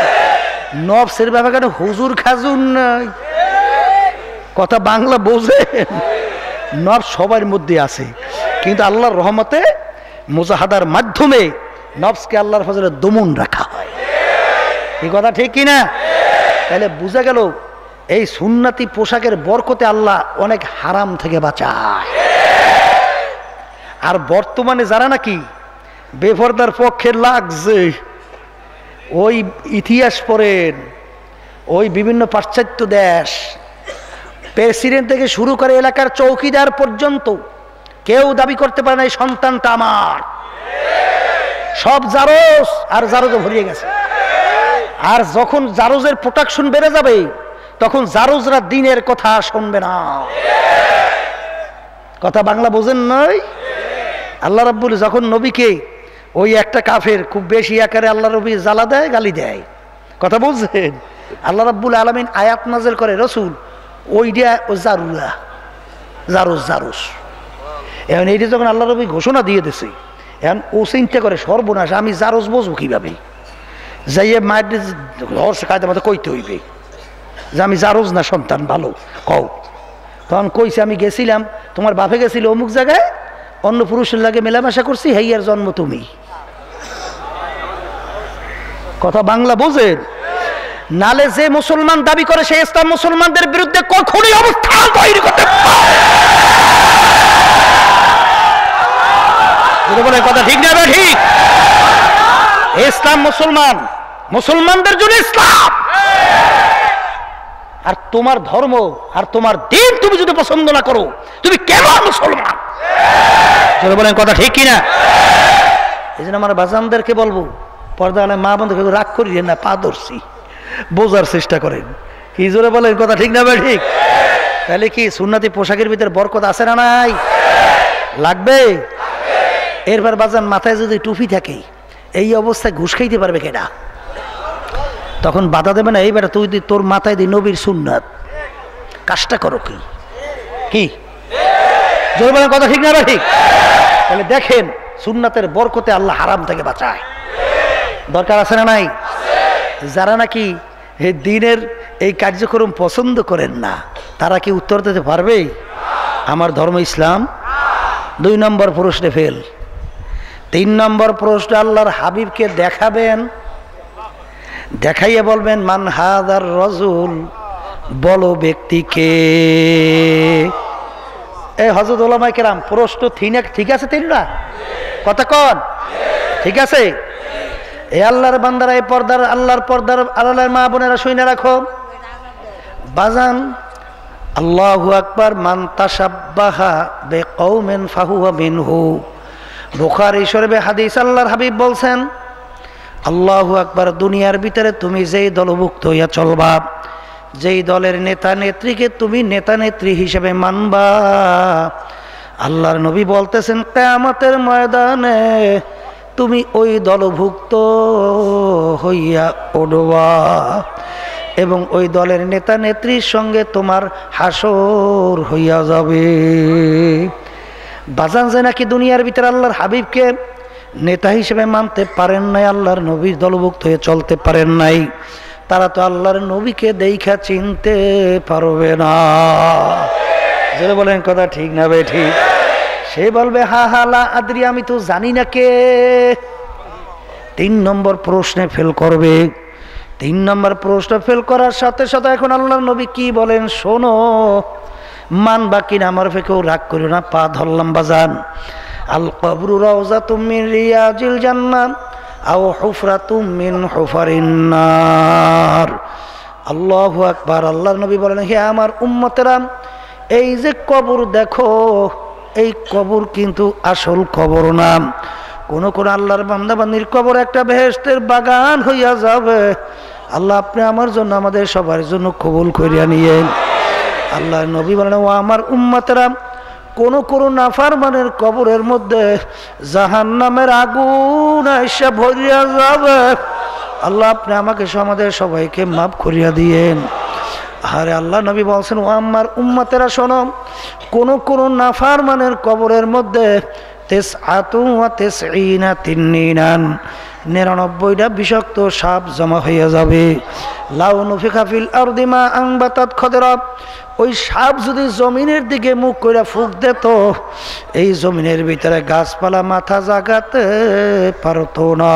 [SPEAKER 1] নফসের ব্যাপার কেন হুজুর খাজুর নাই, কথা বাংলা বোঝেন? নফস সবার মধ্যে আছে, কিন্তু আল্লাহর রহমতে মুজাহাদার মাধ্যমে নফসকে আল্লাহর ফজলে দমন রাখা হয়। এই কথা ঠিক কিনা? তাহলে বোঝা গেল এই সুন্নতি পোশাকের বরকতে আল্লাহ অনেক হারাম থেকে বাঁচায়। আর বর্তমানে যারা নাকি বেপরদার পক্ষে লাগছে, ওই ইতিহাস পড়েন, ওই বিভিন্ন পাশ্চাত্য দেশ, প্রেসিডেন্ট থেকে শুরু করে এলাকার চৌকিদার পর্যন্ত কেউ দাবি করতে পারে না এই সন্তানটা আমার, সব জারজ আর জারজে ভরিয়ে গেছে। আর যখন জারজের প্রোটেকশন বেড়ে যাবে তখন জারজরা দিনের কথা শুনবে না। কথা বাংলা বোঝেন নয়? আল্লাহ রাব্বুল যখন নবীকে ওই একটা কাফের খুব বেশি আকারে আল্লাহ নবী জ্বালা দেয়, গালি দেয়, কথা বুঝছেন? আল্লাহ রাব্বুল আলামিন আয়াত নাযিল করে, রসুল ওইটা ও জারুরা জারুস জারুস। এখন এইটা যখন আল্লাহ নবী ঘোষণা দিয়ে দিছে, এখন ও চিন্তা করে সর্বনাশ, আমি জারজ বসবো কিভাবে? যাইয়ে মায়ের ঘর কায়দা মতো কইতে হইবে যে আমি জারজ না সন্তান, ভালো কও। তখন কইছে আমি গেছিলাম, তোমার বাপে গেছিল অমুক জায়গায়, অন্য পুরুষের লাগে মেলামেশা করছি, হেইয়ার জন্ম তুমি। কথা বাংলা বোঝেন? নালে যে মুসলমান দাবি করে সে ইসলাম মুসলমানদের বিরুদ্ধে কখনোই অবস্থান তৈরি করতে পারে। কথা ঠিক না? ঠিক। ইসলাম মুসলমান, মুসলমানদের জন্য ইসলাম। আর তোমার ধর্ম আর তোমার দিন তুমি যদি পছন্দ না করো, তুমি কেমন মুসলমান? বলেন কথা ঠিক কিনা? এই জন্য আমার বাজানদেরকে বলবো, পর্দা আলে মা বন্ধুকে রাগ করি না, পা ধরছি, বোঝার চেষ্টা করেন। কি জোরে বলেন, কথা ঠিক না ভাই? ঠিক। তাহলে কি সুন্নতি পোশাকের ভিতরে বরকত আছে না নাই? লাগবে। এরপর বাজান মাথায় যদি টুপি থাকে, এই অবস্থায় ঘুষ খাইতে পারবে কেডা? তখন বাধা দেবে না, এইবার তুই তোর মাথায় দি নবীর সুন্নাত, কাজটা করো কি কি জোরে বলেন, কথা ঠিক না ভাই? ঠিক। তাহলে দেখেন সুন্নাতের বরকতে আল্লাহ হারাম থেকে বাঁচায়। দরকার আছে না নাই? যারা নাকি এই দিনের এই কার্যক্রম পছন্দ করেন না, তারা কি উত্তর দিতে পারবে আমার ধর্ম ইসলাম? দুই নম্বর প্রশ্নে ফেল। তিন নম্বর প্রশ্ন, আল্লাহর হাবিবকে দেখাবেন, দেখাইয়ে বলবেন মান হাদার রাজুল, বলো ব্যক্তিকে। এই হযরত উলামায়ে কেরাম প্রশ্ন ঠিক আছে? তিনটা কথা কন ঠিক আছে? এই আল্লাহর বান্দারা, এই পর্দার আল্লাহর পর্দার আল্লাহর মা বোনেরা শুনে রাখো বাজান, আল্লাহু আকবার, মান তাশাব্বাহা বিকওমিন ফাহুয়া মিনহু। বুখারী শরীফে হাদিস, আল্লাহর হাবিব বলছেন আল্লাহু আকবার, দুনিয়ার ভিতরে তুমি যেই দলভুক্ত হইয়া চলবা, যেই দলের নেতা নেত্রীকে তুমি নেতা নেত্রী হিসেবে মানবা, আল্লাহর নবী বলতেছেন কিয়ামতের ময়দানে তুমি ওই দলভুক্ত হইয়া উঠবা এবং ওই দলের নেতা নেত্রীর সঙ্গে তোমার হাসর হইয়া যাবে। বাজান যে নাকি দুনিয়ার ভিতরে আল্লাহর হাবিবকে নেতা হিসেবে মানতে পারেন নাই, আল্লাহর নবীর দলভুক্ত হয়ে চলতে পারেন নাই, তারা তো আল্লাহর নবীকে দেখা চিনতে পারবে না। যেটা বলেন কথা ঠিক না ভাই? ঠিক। সে বলবে হা হা লা আদরি, আমি তো জানি না কে। তিন নম্বর প্রশ্নে ফেল করবে। তিন নম্বর প্রশ্ন ফেল করার সাথে সাথে এখন আল্লাহর নবী কি বলেন শোনো, মান বাকি না, আমার ফেকেও রাগ করিও না, পা ধরলাম বাজান। আল কবরু রাউযাতুম মিন রিয়াজিল জান্নাহ আও হুফরাতুম মিন হুফারিন নার। আল্লাহু আকবার। আল্লাহর নবী বলেন হে আমার উম্মতেরা, এই যে কবর দেখো, এই কবর কিন্তু আসল কবর না। কোন কোন আল্লাহর বান্দা বান্দির কবর একটা বেহেশতের বাগান হইয়া যাবে। আল্লাহ আপনি আমার জন্য, আমাদের সবার জন্য কবুল করিয়া নিয়েন। আল্লাহর নবী বলেন ও আমার উম্মতেরা, কোন কোন নাফরমানের কবরের মধ্যে জাহান্নামের আগুন এসে ভরিয়া যাবে। আল্লাহ আপনি আমাকে আমাদের সবাইকে মাফ করিয়া দিয়েন। আরে আল্লাহ নবী বলছেন ও আমার উম্মতেরা শোনো, কোন কোন নাফরমানের কবরের মধ্যে তেসআতুন ওয়া তেসঈনা তিন্নিনান, নিরানব্বইটা বিষাক্ত সাপ জমা হইয়া যাবে। লাউ নুফিখা ফিল আরদি মা আনবাতাত খদরা, ওই সাপ যদি জমিনের দিকে মুখ করে ফুঁক দিত, এই জমিনের ভিতরে গাছপালা মাথা জাগাতে পারতো না,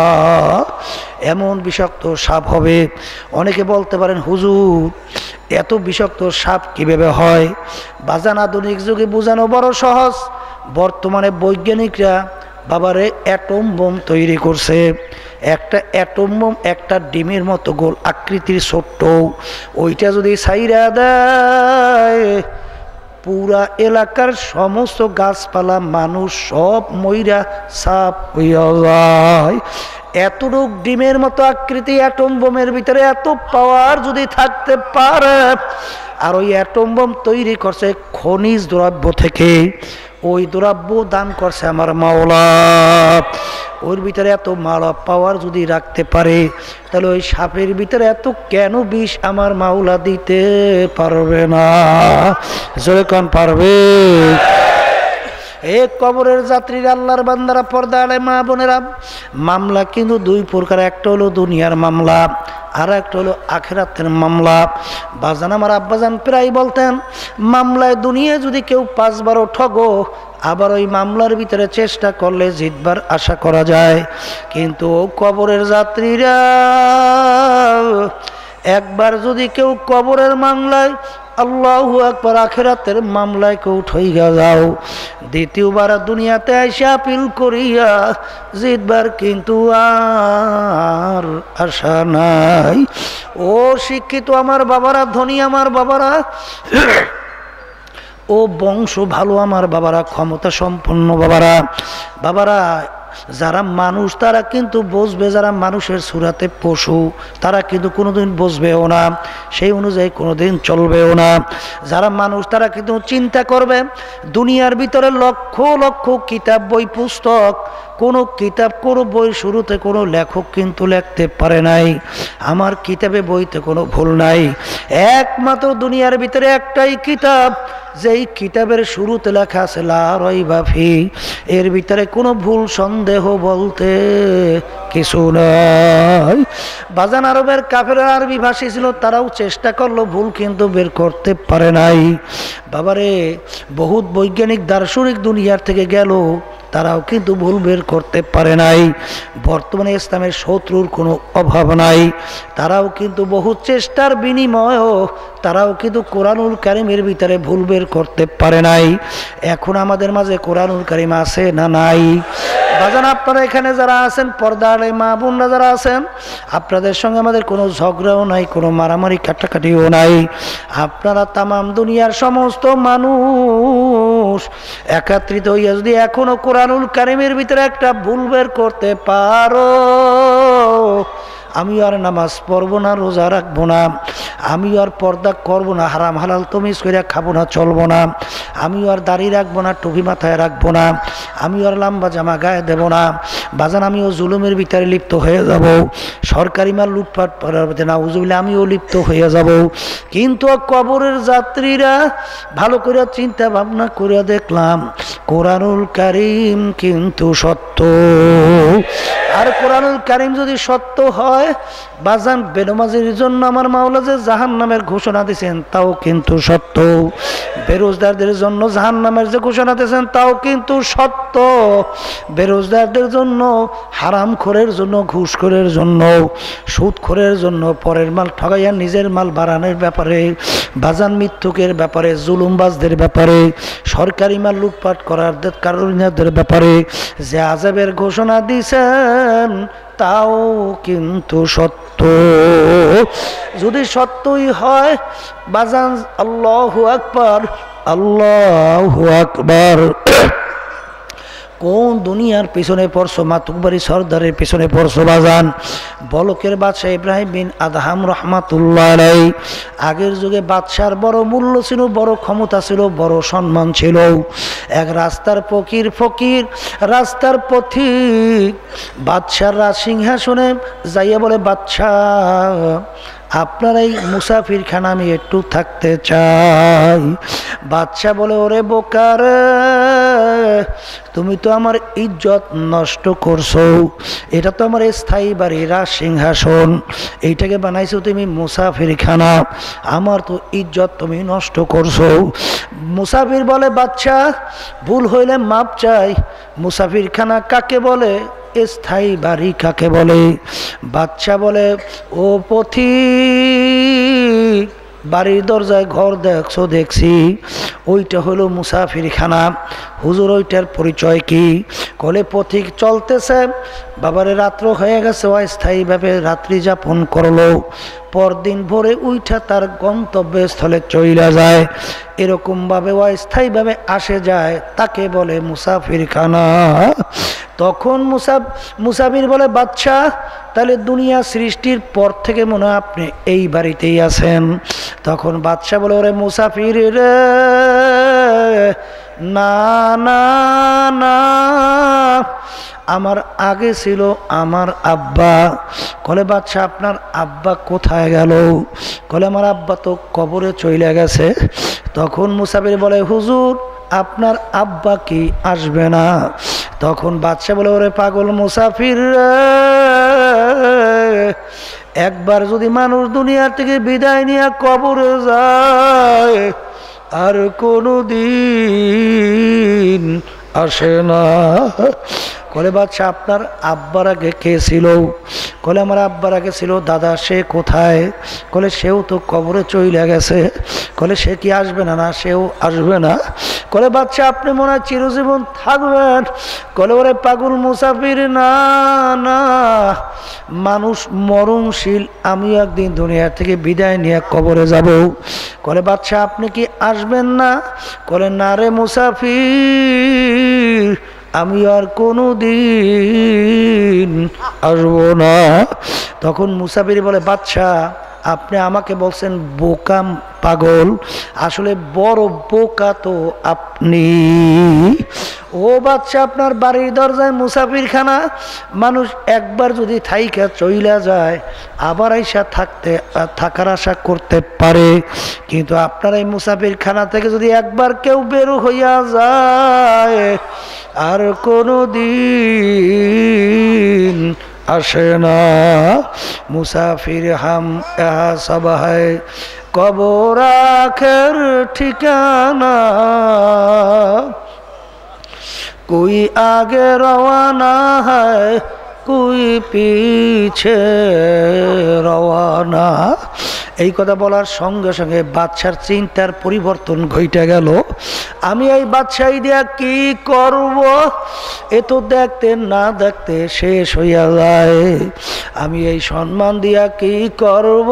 [SPEAKER 1] এমন বিষাক্ত সাপ হবে। অনেকে বলতে পারেন হুজুর এত বিষাক্ত সাপ কিভাবে হয়? বাজান আধুনিক যুগে বোঝানো বড় সহজ। বর্তমানে বৈজ্ঞানিকরা বাবারে অ্যাটম বোম তৈরি করছে। একটা অ্যাটম বোম একটা ডিমের মতো গোল আকৃতির ছোট্ট, ওইটা যদি ছাইরা দেয় পুরা এলাকার সমস্ত গাছপালা মানুষ সব মইরা সাপ হইয়া যায়। এতটুক ডিমের মতো আকৃতি অ্যাটম বোমের ভিতরে এত পাওয়ার যদি থাকতে পারে, আর ওই অ্যাটম বোম তৈরি করছে খনিজ দ্রব্য থেকে, ওই দ্রব্য দান করছে আমার মাওলা। ওর ভিতরে এত মাওলা পাওয়ার যদি রাখতে পারে, তাহলে ওই সাপের ভিতরে এত কেন বিষ আমার মাওলা দিতে পারবে না? জোরে কোন পারবে? এক কবরের যাত্রীরা, আল্লাহর বান্দারা, পর্দা আলে মা বোনেরা, মামলা কিন্তু দুই প্রকার। একটা হলো দুনিয়ার মামলা, আর একটা হলো আখিরাতের মামলা। বাজান আমার আব্বাজান প্রায় বলতেন মামলায় দুনিয়া যদি কেউ পাঁচবারও ঠগো, আবার ওই মামলার ভিতরে চেষ্টা করলে জিতবার আশা করা যায়। কিন্তু কবরের যাত্রীরা, একবার যদি কেউ কবরের মামলায় আল্লাহু আকবার আখিরাতের মামলায় কেউ ঠইগা যাও, দ্বিতীয়বার দুনিয়াতে আইসা আপিল করিয়া জিতবার কিন্তু আর আশা নাই। ও শিক্ষিত আমার বাবারা, ধনী আমার বাবারা, ও বংশ ভালো আমার বাবারা, ক্ষমতা সম্পন্ন বাবারা, বাবারা যারা মানুষ তারা কিন্তু বুঝবে, যারা মানুষের সুরাতে পশু তারা কিন্তু কোনোদিন বুঝবেও না, সেই অনুযায়ী কোনোদিন চলবেও না। যারা মানুষ তারা কিন্তু চিন্তা করবে দুনিয়ার ভিতরে লক্ষ লক্ষ কিতাব বই পুস্তক, কোনো কিতাব কোনো বই শুরুতে কোনো লেখক কিন্তু লিখতে পারে নাই, আমার কিতাবে বইতে কোনো ভুল নাই। একমাত্র দুনিয়ার ভিতরে একটাই কিতাব, যেই কিতাবের শুরুতে লেখা আছে লা রাইবা ফি, এর ভিতরে কোনো ভুল সন্দেহ বলতে কিছু নাই। বাজান আরবের কাফেররা আরবি ভাষী ছিল, তারাও চেষ্টা করলো ভুল কিন্তু বের করতে পারে নাই। বাবারে বহুত বৈজ্ঞানিক দার্শনিক দুনিয়ার থেকে গেল, তারাও কিন্তু ভুল বের করতে পারে নাই। বর্তমানে ইসলামের শত্রুর কোনো অভাব নাই, তারাও কিন্তু বহু চেষ্টার বিনিময়েও তারাও কিন্তু কোরআনুল কারিমের ভিতরে ভুল বের করতে পারে নাই। এখন আমাদের মাঝে কোরআনুল কারিম আছে না নাই? বাজান আপনারা এখানে যারা আছেন, পর্দার মা বোনরা যারা আছেন, আপনাদের সঙ্গে আমাদের কোনো ঝগড়াও নাই, কোনো মারামারি কাটাকাটিও নাই। আপনারা তামাম দুনিয়ার সমস্ত মানুষ একত্রিত হইয়া যদি এখনো কোরআনুল কারিমের ভিতরে একটা ভুল বের করতে পারো, আমি আর নামাজ পড়বো না, রোজা রাখবো না, আমি আর পর্দা করবো না, হারাম হালাল তমিজ করে খাবো না, চলবো না, আমি আর দাড়ি রাখবো না, টুপি মাথায় রাখবো না, আমি আর লম্বা জামা গায়ে দেবো না, বাজান আমিও জুলুমের ভিতরে লিপ্ত হয়ে যাব, সরকারি মাল লুটপাট করার প্রতি নাউজুবিল্লাহ আমিও লিপ্ত হয়ে যাব। কিন্তু কবরের যাত্রীরা ভালো করে চিন্তা ভাবনা করে দেখলাম কোরআনুল কারিম কিন্তু সত্য। আর কোরআনুল কারিম যদি সত্য হয় বাজান, বেনমাজির জন্য আমার মাওলা যে জাহান্নামের ঘোষণা দিয়েছেন তাও কিন্তু সত্য, বেরোজগারদের জন্য জাহান্নামের যে ঘোষণা দিয়েছেন তাও কিন্তু সত্য, বেরোজগারদের জন্য, হারামখোরের জন্য, ঘুষখোরের জন্য, সুদখোরের জন্য, পরের মাল ঠগাইয়া নিজের মাল বাড়ানোর ব্যাপারে, বাজান মিথ্যুকের ব্যাপারে, জুলুমবাজদের ব্যাপারে, সরকারি মাল লুটপাট করার কারণের ব্যাপারে যে আযাবের ঘোষণা দিয়েছেন তাও কিন্তু সত্য। যদি সত্যই হয় বাজান, আল্লাহু আকবার, আল্লাহু আকবার। কোন দুনিয়ার পিছনে পড়ছো? মাতুকবাড়ি সর্দারের পিছনে পড়ছো বাজান। বলকের বাদশাহ ইব্রাহিম বিন আদহাম রহমাতুল্লাহ আলাইহি, আগের যুগে বাদশার বড় মূল্য ছিল, বড় ক্ষমতা ছিল, বড় সম্মান ছিল। এক রাস্তার ফকির ফকির রাস্তার পথিক বাদশার রাজ সিংহাসনে যাইয়া বলে, বাদশাহ আপনার এই মুসাফিরখানা আমি একটু থাকতে চাই। বাদশাহ বলে, ওরে বোকার, তুমি তো আমার ইজ্জত নষ্ট করছো, এটা তো আমার স্থায়ী বাড়ি, রাজ সিংহাসন, এইটাকে বানাইছো তুমি মুসাফিরখানা, আমার তো ইজ্জত তুমি নষ্ট করছো। মুসাফির বলে, বাদশাহ ভুল হইলে মাপ চাই, মুসাফিরখানা কাকে বলে, স্থায়ী বাড়ি কাকে বলে? বাদশা বলে, ও পথিক, বাড়ির দরজায় ঘর দেখছো? দেখছি, ওইটা হলো মুসাফিরখানা। হুজুর ওইটার পরিচয় কি? কলে পথিক চলতেছে, বাবারে রাত্র হয়ে গেছে, অস্থায়ীভাবে রাত্রি যাপন করলো, পরদিন ভোরে উইঠা তার গন্তব্যস্থলে চইলা যায়, এরকমভাবে অস্থায়ীভাবে আসে যায়, তাকে বলে মুসাফিরখানা। তখন মুসা মুসাফির বলে, বাদশা তাহলে দুনিয়া সৃষ্টির পর থেকে মনে হয় আপনি এই বাড়িতেই আছেন। তখন বাদশা বলে, ওরে মুসাফির রে, না না না, আমার আগে ছিল আমার আব্বা। কলে, বাদশা আপনার আব্বা কোথায় গেল? কলে, আমার আব্বা তো কবরে চলে গেছে। তখন মুসাফির বলে, হুজুর আপনার আব্বা কি আসবে না? তখন বাদশা বলে, ওরে পাগল মুসাফির, একবার যদি মানুষ দুনিয়ার থেকে বিদায় নিয়ে কবরে যায় আর কোনো দিন আসে না। কলে, বাদশা আপনার আব্বার আগে কে ছিল? কলে, আমার আব্বার আগে ছিল দাদা। সে কোথায়? কলে, সেও তো কবরে চইলে গেছে। কলে, সে কি আসবে না? না, সেও আসবে না। কলে, বাদশা আপনি মনে হয় চিরজীবন থাকবেন? কলে, ওরে পাগল মুসাফির, না না, মানুষ মরণশীল, আমিও একদিন দুনিয়া থেকে বিদায় নিয়ে কবরে যাব। কলে, বাদশা আপনি কি আসবেন না? কলে, না রে মুসাফির, আমি আর কোনো দিন আসবো না। তখন মুসাফির বলে, বাদশা আপনি আমাকে বলছেন বোকা পাগল, আসলে বড় বোকা তো আপনি। ও বাদশা, আপনার বাড়ির দরজায় মুসাফিরখানা, মানুষ একবার যদি থাইকা চইলা যায় আবার আইসা থাকতে থাকার আশা করতে পারে, কিন্তু আপনার এই মুসাফিরখানা থেকে যদি একবার কেউ বের হইয়া যায় আর কোনো দিন আসে না। মুসাফির হাম ইহা সব হ্যায় কবর আখের ঠিকানা, कोई आगे रवाना है कोई पीछे रवाना। এই কথা বলার সঙ্গে সঙ্গে বাদশার চিন্তার পরিবর্তন ঘটে গেল। আমি এই বাদশাহী দিয়া কি করব, এ তো দেখতে না দেখতে শেষ হইয়া যায়। আমি এই সম্মান দিয়া কি করব,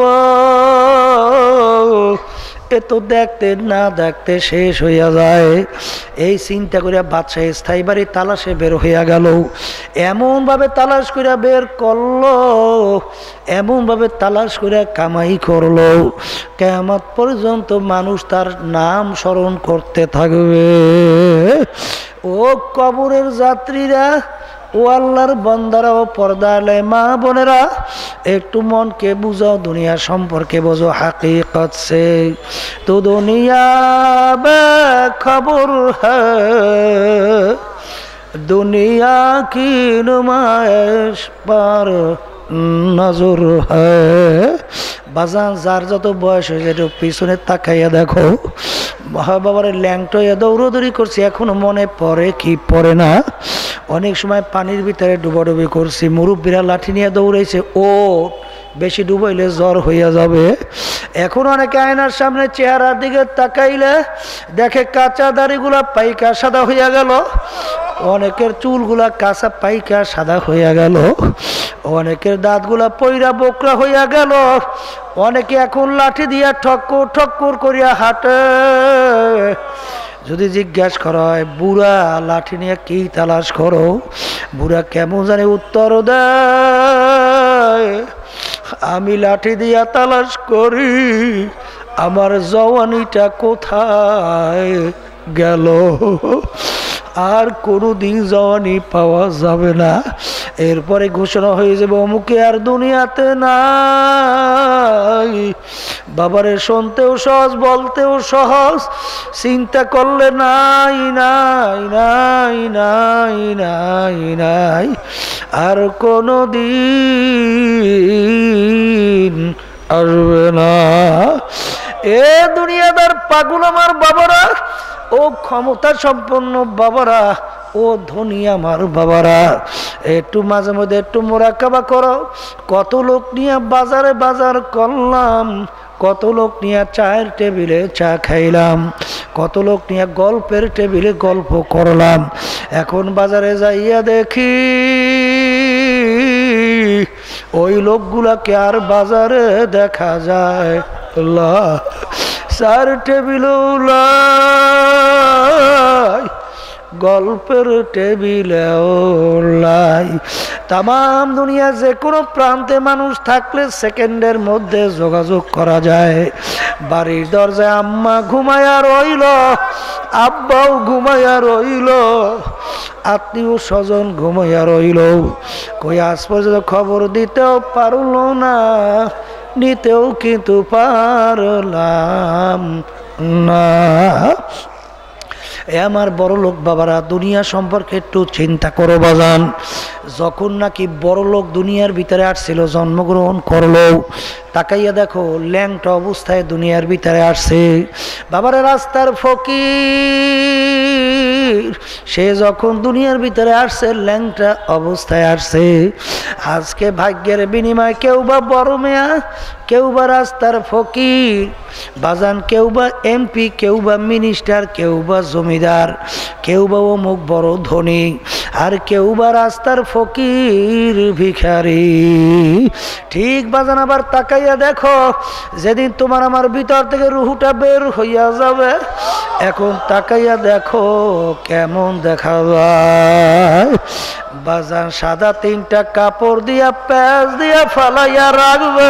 [SPEAKER 1] এ তো দেখতে না দেখতে শেষ হইয়া যায়। এই চিন্তা করিয়া বাদশাহ স্থায়ী বাড়ি তালাশে বের হইয়া গেল। এমন ভাবে তালাশ করিয়া বের করলো, এমন ভাবে তালাশ করিয়া কামাই করলো, কিয়ামত পর্যন্ত মানুষ তার নাম স্মরণ করতে থাকবে। ও কবরের যাত্রীরা, ও আল্লাহর বান্দারা, ও পর্দালে মা বোনেরা, একটু মনকে বুঝাও, দুনিয়া সম্পর্কে বোঝো। হাকিকত সে তো দুনিয়া বেখবর হ্যায়, দুনিয়া কি নুমাইশ पर নজর হ্যায়। বাজান, যার যত বয়স হয়েছে একটু পিছনে তাকাইয়া দেখো। বাবারে ল্যাংটো দৌড়দৌড়ি করছি, এখনো মনে পড়ে কি পড়ে না। অনেক সময় পানির ভিতরে ডুবাডুবি করছি, মুরব্বীরা লাঠি নিয়ে দৌড়াইছে, ও বেশি ডুবাইলে জ্বর হইয়া যাবে। এখন অনেকে আয়নার সামনে চেহারার দিকে তাকাইলে দেখে কাঁচা দাড়িগুলা পাইকা সাদা হইয়া গেল, অনেকের চুলগুলা কাঁচা পাইকা সাদা হইয়া গেল, অনেকের দাঁতগুলা পইরা বোকরা হইয়া গেল, অনেকে এখন লাঠি দিয়া ঠক্কর ঠক্কর করিয়া হাঁটে। যদি জিজ্ঞাসা করা হয় বুড়া লাঠি নিয়ে কি তালাশ করো, বুড়া কেমন জানি উত্তর দেয়, আমি লাঠি দিয়া তালাশ করি আমার জওয়ানিটা কোথায় গেল, আর কোনোদিন জওয়ানি পাওয়া যাবে না। এরপরে ঘোষণা হয়ে যাবে অমুকে আর দুনিয়াতে নাই। বাবারে শুনতেও সহজ, বলতেও সহজ, চিন্তা করলে নাই নাই নাই নাই নাই নাই আর কোনো দিন আসবে না। এ দুনিয়াদার পাগল আমার বাবারা, ও ক্ষমতা সম্পন্ন বাবারা, ও ধনী আমার বাবারা, একটু মাঝে মধ্যে একটু মোরাকাবা করো। কত লোক নিয়ে বাজারে বাজার করলাম, কত লোক নিয়ে চায়ের টেবিলে চা খাইলাম, কত লোক নিয়ে গল্পের টেবিলে গল্প করলাম। এখন বাজারে যাইয়া দেখি ওই লোকগুলাকে আর বাজারে দেখা যায় আল্লাহ, চার টেবিলও লাই, গল্পের টেবিলেও লাই। তামাম দুনিয়া যে কোনো প্রান্তে মানুষ থাকলে সেকেন্ডের মধ্যে যোগাযোগ করা যায়। বাড়ির দরজায় আম্মা ঘুমায়া রইল, আব্বাও ঘুমায়া রইল, আত্মীয় স্বজন ঘুমাইয়া রইল, কই আজ পর্যন্ত খবর দিতেও পারল না, নিতেও কিন্তু পারলাম না। এ আমার বড় লোক বাবারা, দুনিয়া সম্পর্কে একটু চিন্তা করো বাজান। যখন নাকি বড় লোক দুনিয়ার ভিতরে আসছিল, জন্মগ্রহণ করলো, তাকাইয়া দেখো ল্যাংটা অবস্থায় দুনিয়ার ভিতরে আসছে। বাবারে রাস্তার ফকির, সে যখন দুনিয়ার ভিতরে আসছে ল্যাংটা অবস্থায় আসছে। আজকে ভাগ্যের বিনিময় কেউ বা বড় মেয়া, কেউ বা রাস্তার ফকির বাজান, কেউ বা এমপি, কেউ বা মিনিস্টার, কেউ বা জমিদার, কেউ বা অমুক বড় ধনী, আর কেউ বা রাস্তার ফকির ভিখারি। ঠিক বাজান আবার তাকাইয়া দেখো, যেদিন তোমার আমার ভিতর থেকে রুহুটা বের হইয়া যাবে, এখন তাকাইয়া দেখো কেমন দেখা যায়। বাজান সাদা তিনটা কাপড় দিয়া প্যাঁচ দিয়া ফালাইয়া রাখবে।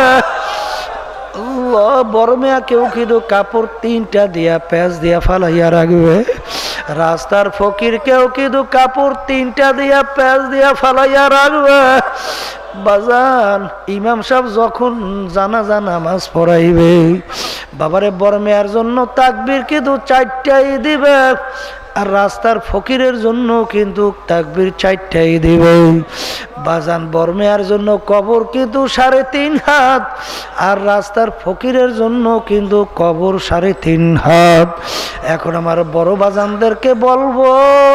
[SPEAKER 1] বড় মেয়া কেউ কিন্তু কাপড় তিনটা দিয়া প্যাঁচ দিয়া ফালাইয়া রাখবে। রাস্তার ফকির কেউ কিন্তু কাপড় তিনটা দিয়া প্যাঁচ দিয়া ফালাইয়া রাখবে। বাজান ইমাম সাহেব যখন জানাজা নামাজ পড়াইবে বাবারে বড় মেয়ার জন্য তাকবীর কিন্তু চারটাই দিবে, আর রাস্তার ফকিরের জন্য কিন্তু তাকবীর চারটাই দিবে। বাজান বড় মেয়ার জন্য কবর কিন্তু সাড়ে তিন হাত, আর রাস্তার ফকিরের জন্য কিন্তু কবর সাড়ে তিন হাত। এখন আমার বড় বাজানদেরকে বলবো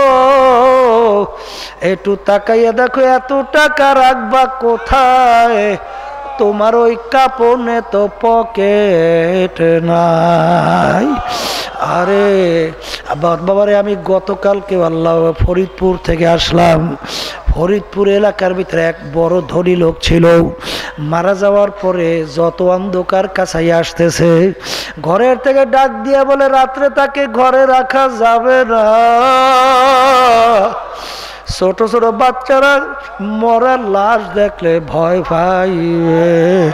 [SPEAKER 1] একটু তাকাইয়া দেখো এত টাকা রাখবা কোথায়? তোমার ওই কাপড়ে তো পকেট নাই। আরে বাবারে আমি গতকালকে আল্লাহ ফরিদপুর থেকে আসলাম। ফরিদপুর এলাকার ভিতরে এক বড় ধনী লোক ছিল, মারা যাওয়ার পরে যত অন্ধকার কাছাই আসতেছে ঘরের থেকে ডাক দিয়া বলে রাত্রে তাকে ঘরে রাখা যাবে না, ছোট ছোট বাচ্চারা মরা লাশ দেখলে ভয় পাইবে।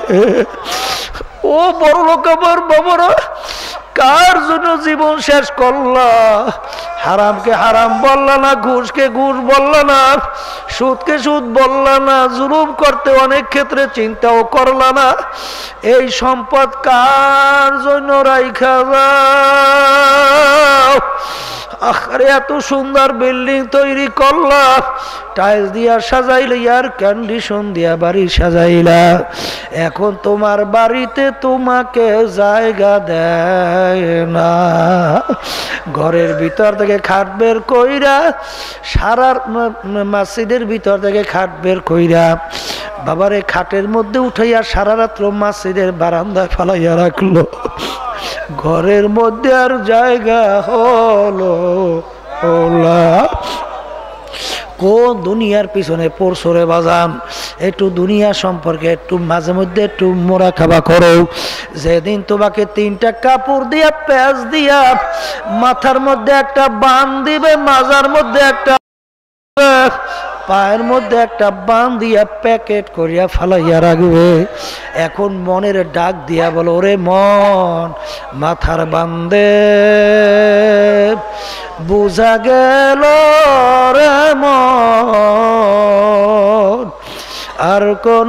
[SPEAKER 1] ও বড় লোক আমার বাবারা, কার জন্য জীবন শেষ করলা? হারামকে হারাম বললা না, ঘুষকে ঘুষ বললা না, সুদকে সুদ বললা না, জুলুম করতে অনেক ক্ষেত্রে চিন্তাও করলা না। এই সম্পদ কার জন্য রাইখা যাও? আরে এত সুন্দর বিল্ডিং তৈরি করলা, টাইলস দিয়া সাজাইলে, এয়ার কন্ডিশন দিয়া বাড়ি সাজাইলা, এখন তোমার বাড়িতে তোমাকে জায়গা দেয় না। ঘরের ভিতর থেকে খাট বের কইরা, সারার মসজিদের ভিতর থেকে খাট বের কইরা বাবারে খাটের মধ্যে উঠাইয়া সারা রাত্র মসজিদের বারান্দায় ফেলাইয়া রাখলো। ঘরের মধ্যে আর জায়গা হলো ওলা। কোন দুনিয়ার পিছনে পড়ছো রে বাজান? একটু দুনিয়া সম্পর্কে একটু মাঝে মধ্যে একটু মোরাকাবা করো। যেদিন তোমাকে তিনটা কাপড় দিয়া প্যাঁচ দিয়া মাথার মধ্যে একটা বান দিবে, মাজার মধ্যে একটা, পায়ের মধ্যে একটা বান দিয়া প্যাকেট করিয়া ফালাইয়া রাখবে, এখন মনের ডাক দিয়া বলো ওরে মন মাথার বান্দে বুঝা গেল রে মন, আর কোন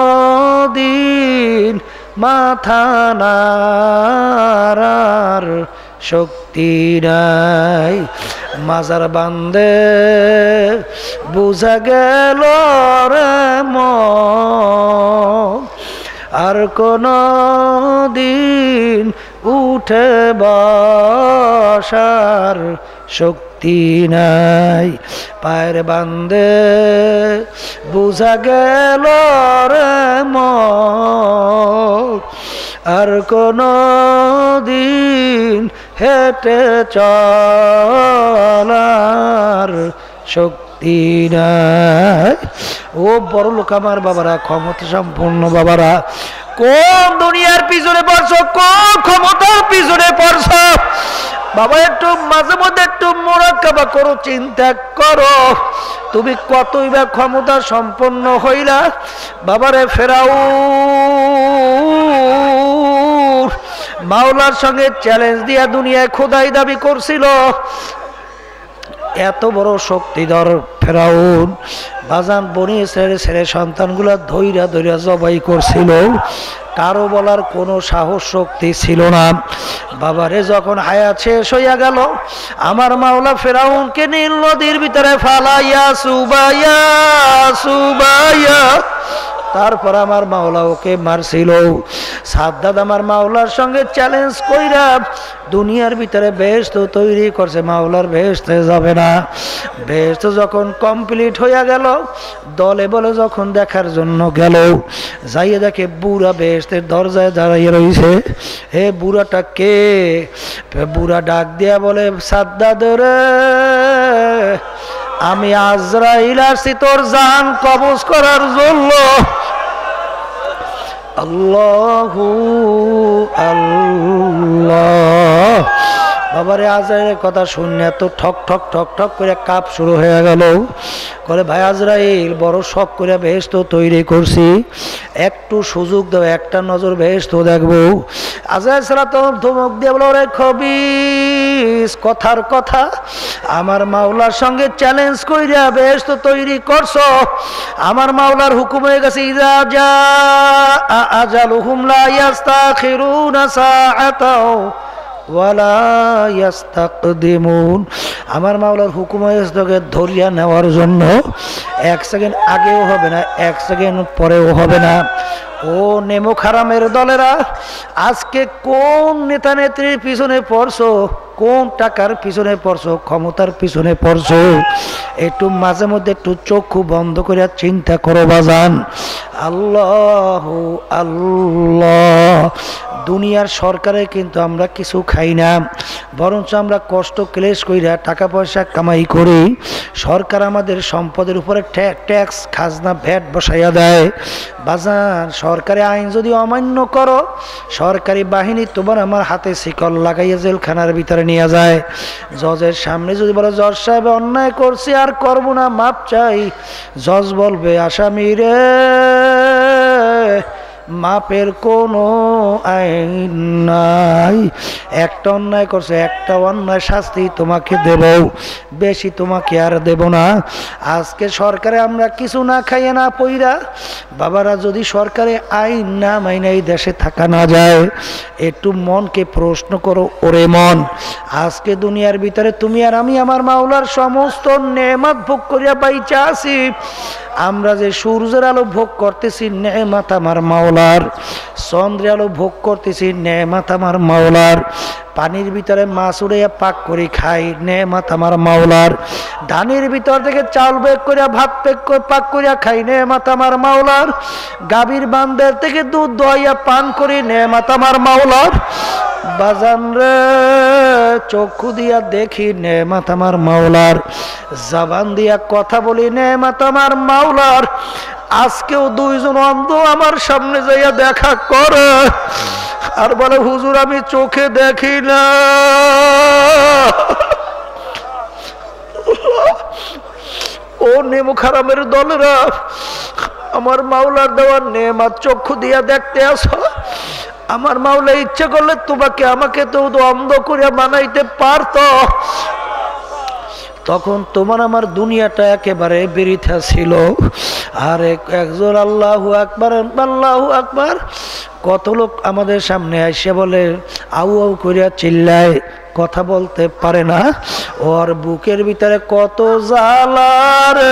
[SPEAKER 1] দিন মাথা নাড়ার শক্তি নাই। মাজার বান্দে বুঝা গেল রে মন, আর কোন দিন উঠে বসার শক্তি নাই। পায়ের বান্দে বুঝা গেল রে মন, আর কোন দিন হেঁটে চলার শক্তি নাই। ও বড় লোক আমার বাবারা, ক্ষমতা সম্পন্ন বাবারা, কোন দুনিয়ার পিছনে পড়ছো, কোন ক্ষমতার পিছনে পড়ছো? বাবা একটু মাঝে মধ্যে একটু মোরাকাবা করো, চিন্তা করো তুমি কতই বা ক্ষমতা সম্পন্ন হইলা। বাবারে ফেরাউন মাওলার সঙ্গে চ্যালেঞ্জ দিয়া দুনিয়ায় খোদাই দাবি করছিল। এত বড় শক্তিধর ফেরাউন বাজান বনি ইসরায়েলের ছেলে সন্তানগুলা ধৈর্য ধৈর্য জবাই করছিল, কারো বলার কোনো সাহস শক্তি ছিল না। বাবারে যখন হায়াত শেষ হইয়া গেল, আমার মাওলা ফেরাউনকে নীল নদীর ভিতরে ফালাইয়া সুবাইয়া সুবাইয়া, তারপর আমার মাওলা ওকে মারছিল। সাদ্দাত আমার মাওলার সঙ্গে চ্যালেঞ্জ কইরা দুনিয়ার ভিতরে বেহেশত তৈরি করছে, মাওলার বেহেশতে যাবে না। বেহেশত যখন কমপ্লিট হইয়া গেল, দলে বলে যখন দেখার জন্য গেল, যাইয়ে দেখে বুড়া বেহেশতের দরজায় দাঁড়িয়ে রয়েছে। হে বুড়াটা কে? বুড়া ডাক দিয়া বলে সাদ্দাত রে, আমি আজরাইল আসছি তোর জান কবজ করার জন্য। আল্লাহু আল্লাহ বাবারে আজরাইলের কথা শুনে তো ঠক ঠক ঠক ঠক করে কাপ শুরু হয়ে গেল। বলে ভাই আজরাইল বড় শখ করে বেহেশত তৈরি করছি, একটু সুযোগ দাও, একটা নজর বেহেশত দেখবো। আজরাইল সালাম ধমক দিয়ে বলো রে খবিস, কথার কথা আমার মাওলার সঙ্গে চ্যালেঞ্জ কইরা বেহেশত তৈরি করছো। আমার মাওলার হুকুম হয়ে গেছে ইযা জা আজালুহুম লা ইস্তাখিরুনা সাআতাও ওয়ালা ইয়াস্তাকদিমুন। আমার মাওলার হুকুম হয়েছে তোকে ধরিয়া নেওয়ার জন্য, এক সেকেন্ড আগেও হবে না, এক সেকেন্ড পরেও হবে না। ও নেমো খারামের দলেরা, আজকে কোন নেতা নেত্রীর পিছনে পড়ছো, কোন টাকার পিছনে পড়ছো, ক্ষমতার পিছনে পড়ছো? একটু মাঝে মধ্যে একটু চক্ষু বন্ধ করে চিন্তা করো বাজান। আল্লাহ আল্লাহ, দুনিয়ার সরকারে কিন্তু আমরা কিছু খাই না, বরঞ্চ আমরা কষ্ট ক্লেশ কইরা টাকা পয়সা কামাই করি। সরকার আমাদের সম্পদের উপরে ট্যাক্স খাজনা ভ্যাট বসাইয়া দেয়। বাজান, সরকারি আইন যদি অমান্য করো, সরকারি বাহিনী তোমার আমার হাতে শিকল লাগাইয়া জেলখানার ভিতরে নিয়ে যায়। জজের সামনে যদি বলো জজ সাহেব অন্যায় করছি আর করবো না, মাপ চাই, জজ বলবে আসামি রে মাপের কোনো আইন নাই, একটা অন্যায় করছে, একটা অন্যায় শাস্তি তোমাকে দেব, বেশি তোমাকে আর দেব না। আজকে সরকারে আমরা কিছু না খাইয়ে না পইরা, বাবারা যদি সরকারে আইন না মাইনে এই দেশে থাকা না যায়, একটু মনকে প্রশ্ন করো, ওরে মন, আজকে দুনিয়ার ভিতরে তুমি আর আমি আমার মাওলার সমস্ত নেয়ামত ভোগ করিয়া বাইচা আছি। আমরা যে সূর্যের আলো ভোগ করতেছি নেয়ামত আমার মাওলার, চন্দ্রের আলো ভোগ করতেছি নেয়ামত আমার মাওলার, পানির ভিতরে মাছ উড়াইয়া পাক করে খাই নেয়ামত আমার মাওলার, ধানের ভিতর থেকে চাল বেগ করিয়া ভাত পেক পাক করিয়া খাই নেয়ামত আমার মাওলার, গাভীর বান্দের থেকে দুধ দইয়া পান করি নেয়ামত আমার মাওলার। বাজান রে, চক্ষু দিয়া দেখি নেয়ামত আমার মাওলার, জবান দিয়া কথা বলি নেয়ামত আমার মাওলার। আজকেও দুইজন অন্ধ আমার সামনে যাইয়া দেখা করে আর বলে হুজুর আমি চোখে দেখি না। ও নেমো খারামের দলেরা, আমার মাওলার দেওয়ার নেয়ামত চক্ষু দিয়া দেখতে আসো। আমার মাওলা ইচ্ছে করলে তোমাকে আমাকে তো অন্ধ করে বানাইতে পারতো, তখন তোমার আমার দুনিয়াটা একেবারে বৃথা ছিল। আর একজন আল্লাহু আকবার আল্লাহু আকবার, কত লোক আমাদের সামনে এসে বলে আউ আউ করিয়া চিল্লায়, কথা বলতে পারে না, ওর বুকের ভিতরে কত জ্বালা রে,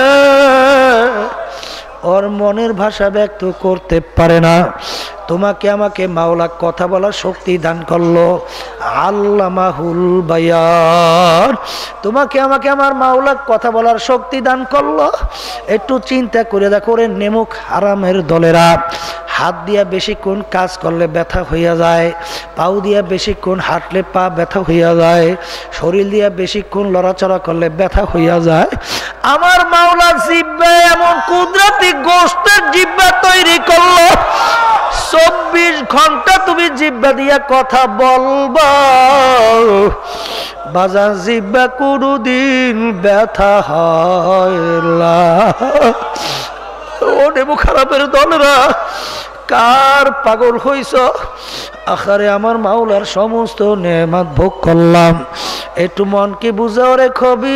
[SPEAKER 1] ওর মনের ভাষা ব্যক্ত করতে পারে না। তোমাকে আমাকে মাওলা কথা বলার শক্তি দান করলো, আল্লামাহুল বায়ান। তোমাকে আমাকে আমার মাওলা কথা বলার শক্তি দান করলো। একটু চিন্তা করে দেখো রে নেমুক হারামের দলেরা, হাত দিয়া বেশিক্ষণ কাজ করলে ব্যথা হইয়া যায়, পাও দিয়া বেশিক্ষণ হাঁটলে পা ব্যথা হইয়া যায়, শরীর দিয়া বেশিক্ষণ লড়াচড়া করলে ব্যথা হইয়া যায়। আমার মাওলা জিহ্বা এমন কুদরতি গোশতের জিহ্বা তৈরি করলো, চব্বিশ ঘন্টা তুমি জিহ্বা দিয়া কথা বলবা, বাজার জিহ্বা কোনদিন ব্যথা হয় না। ও নেমু খারাপের দলেরা, কার পাগল হইছ? আখারে আমার মাওলার সমস্ত নেয়ামত ভোগ করলাম, একটু মনকে বুঝাও রে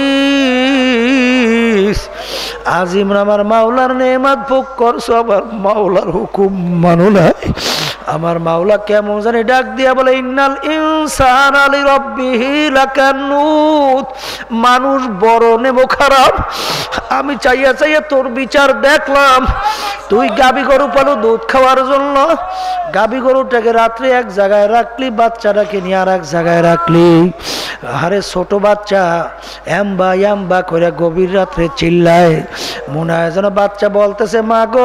[SPEAKER 1] খবিস। আজিম আমার মাওলার নেয়ামত ভোগ করছো, আমার মাওলার হুকুম মানো নাই। আমার মাওলা কেমন জানি ডাক দিয়া বলে ইন্নাল ইনসানা লিরাব্বিহি লাকানুত, মানুষ বড় নেমো খারাপ। আমি চাইয়া চাইয়া তোর বিচার দেখলাম, তুই গাবি গরু পালো দুধ খাওয়ার জন্য, গাবি গরুটাকে রাত্রে এক জায়গায় রাখলি, বাচ্চাটাকে নিয়ে আর এক জায়গায় রাখলি। আরে ছোট বাচ্চা এম্বা এম্বা করে গভীর রাত্রে চিল্লায়, মনে হয় যেন বাচ্চা বলতেছে মা গো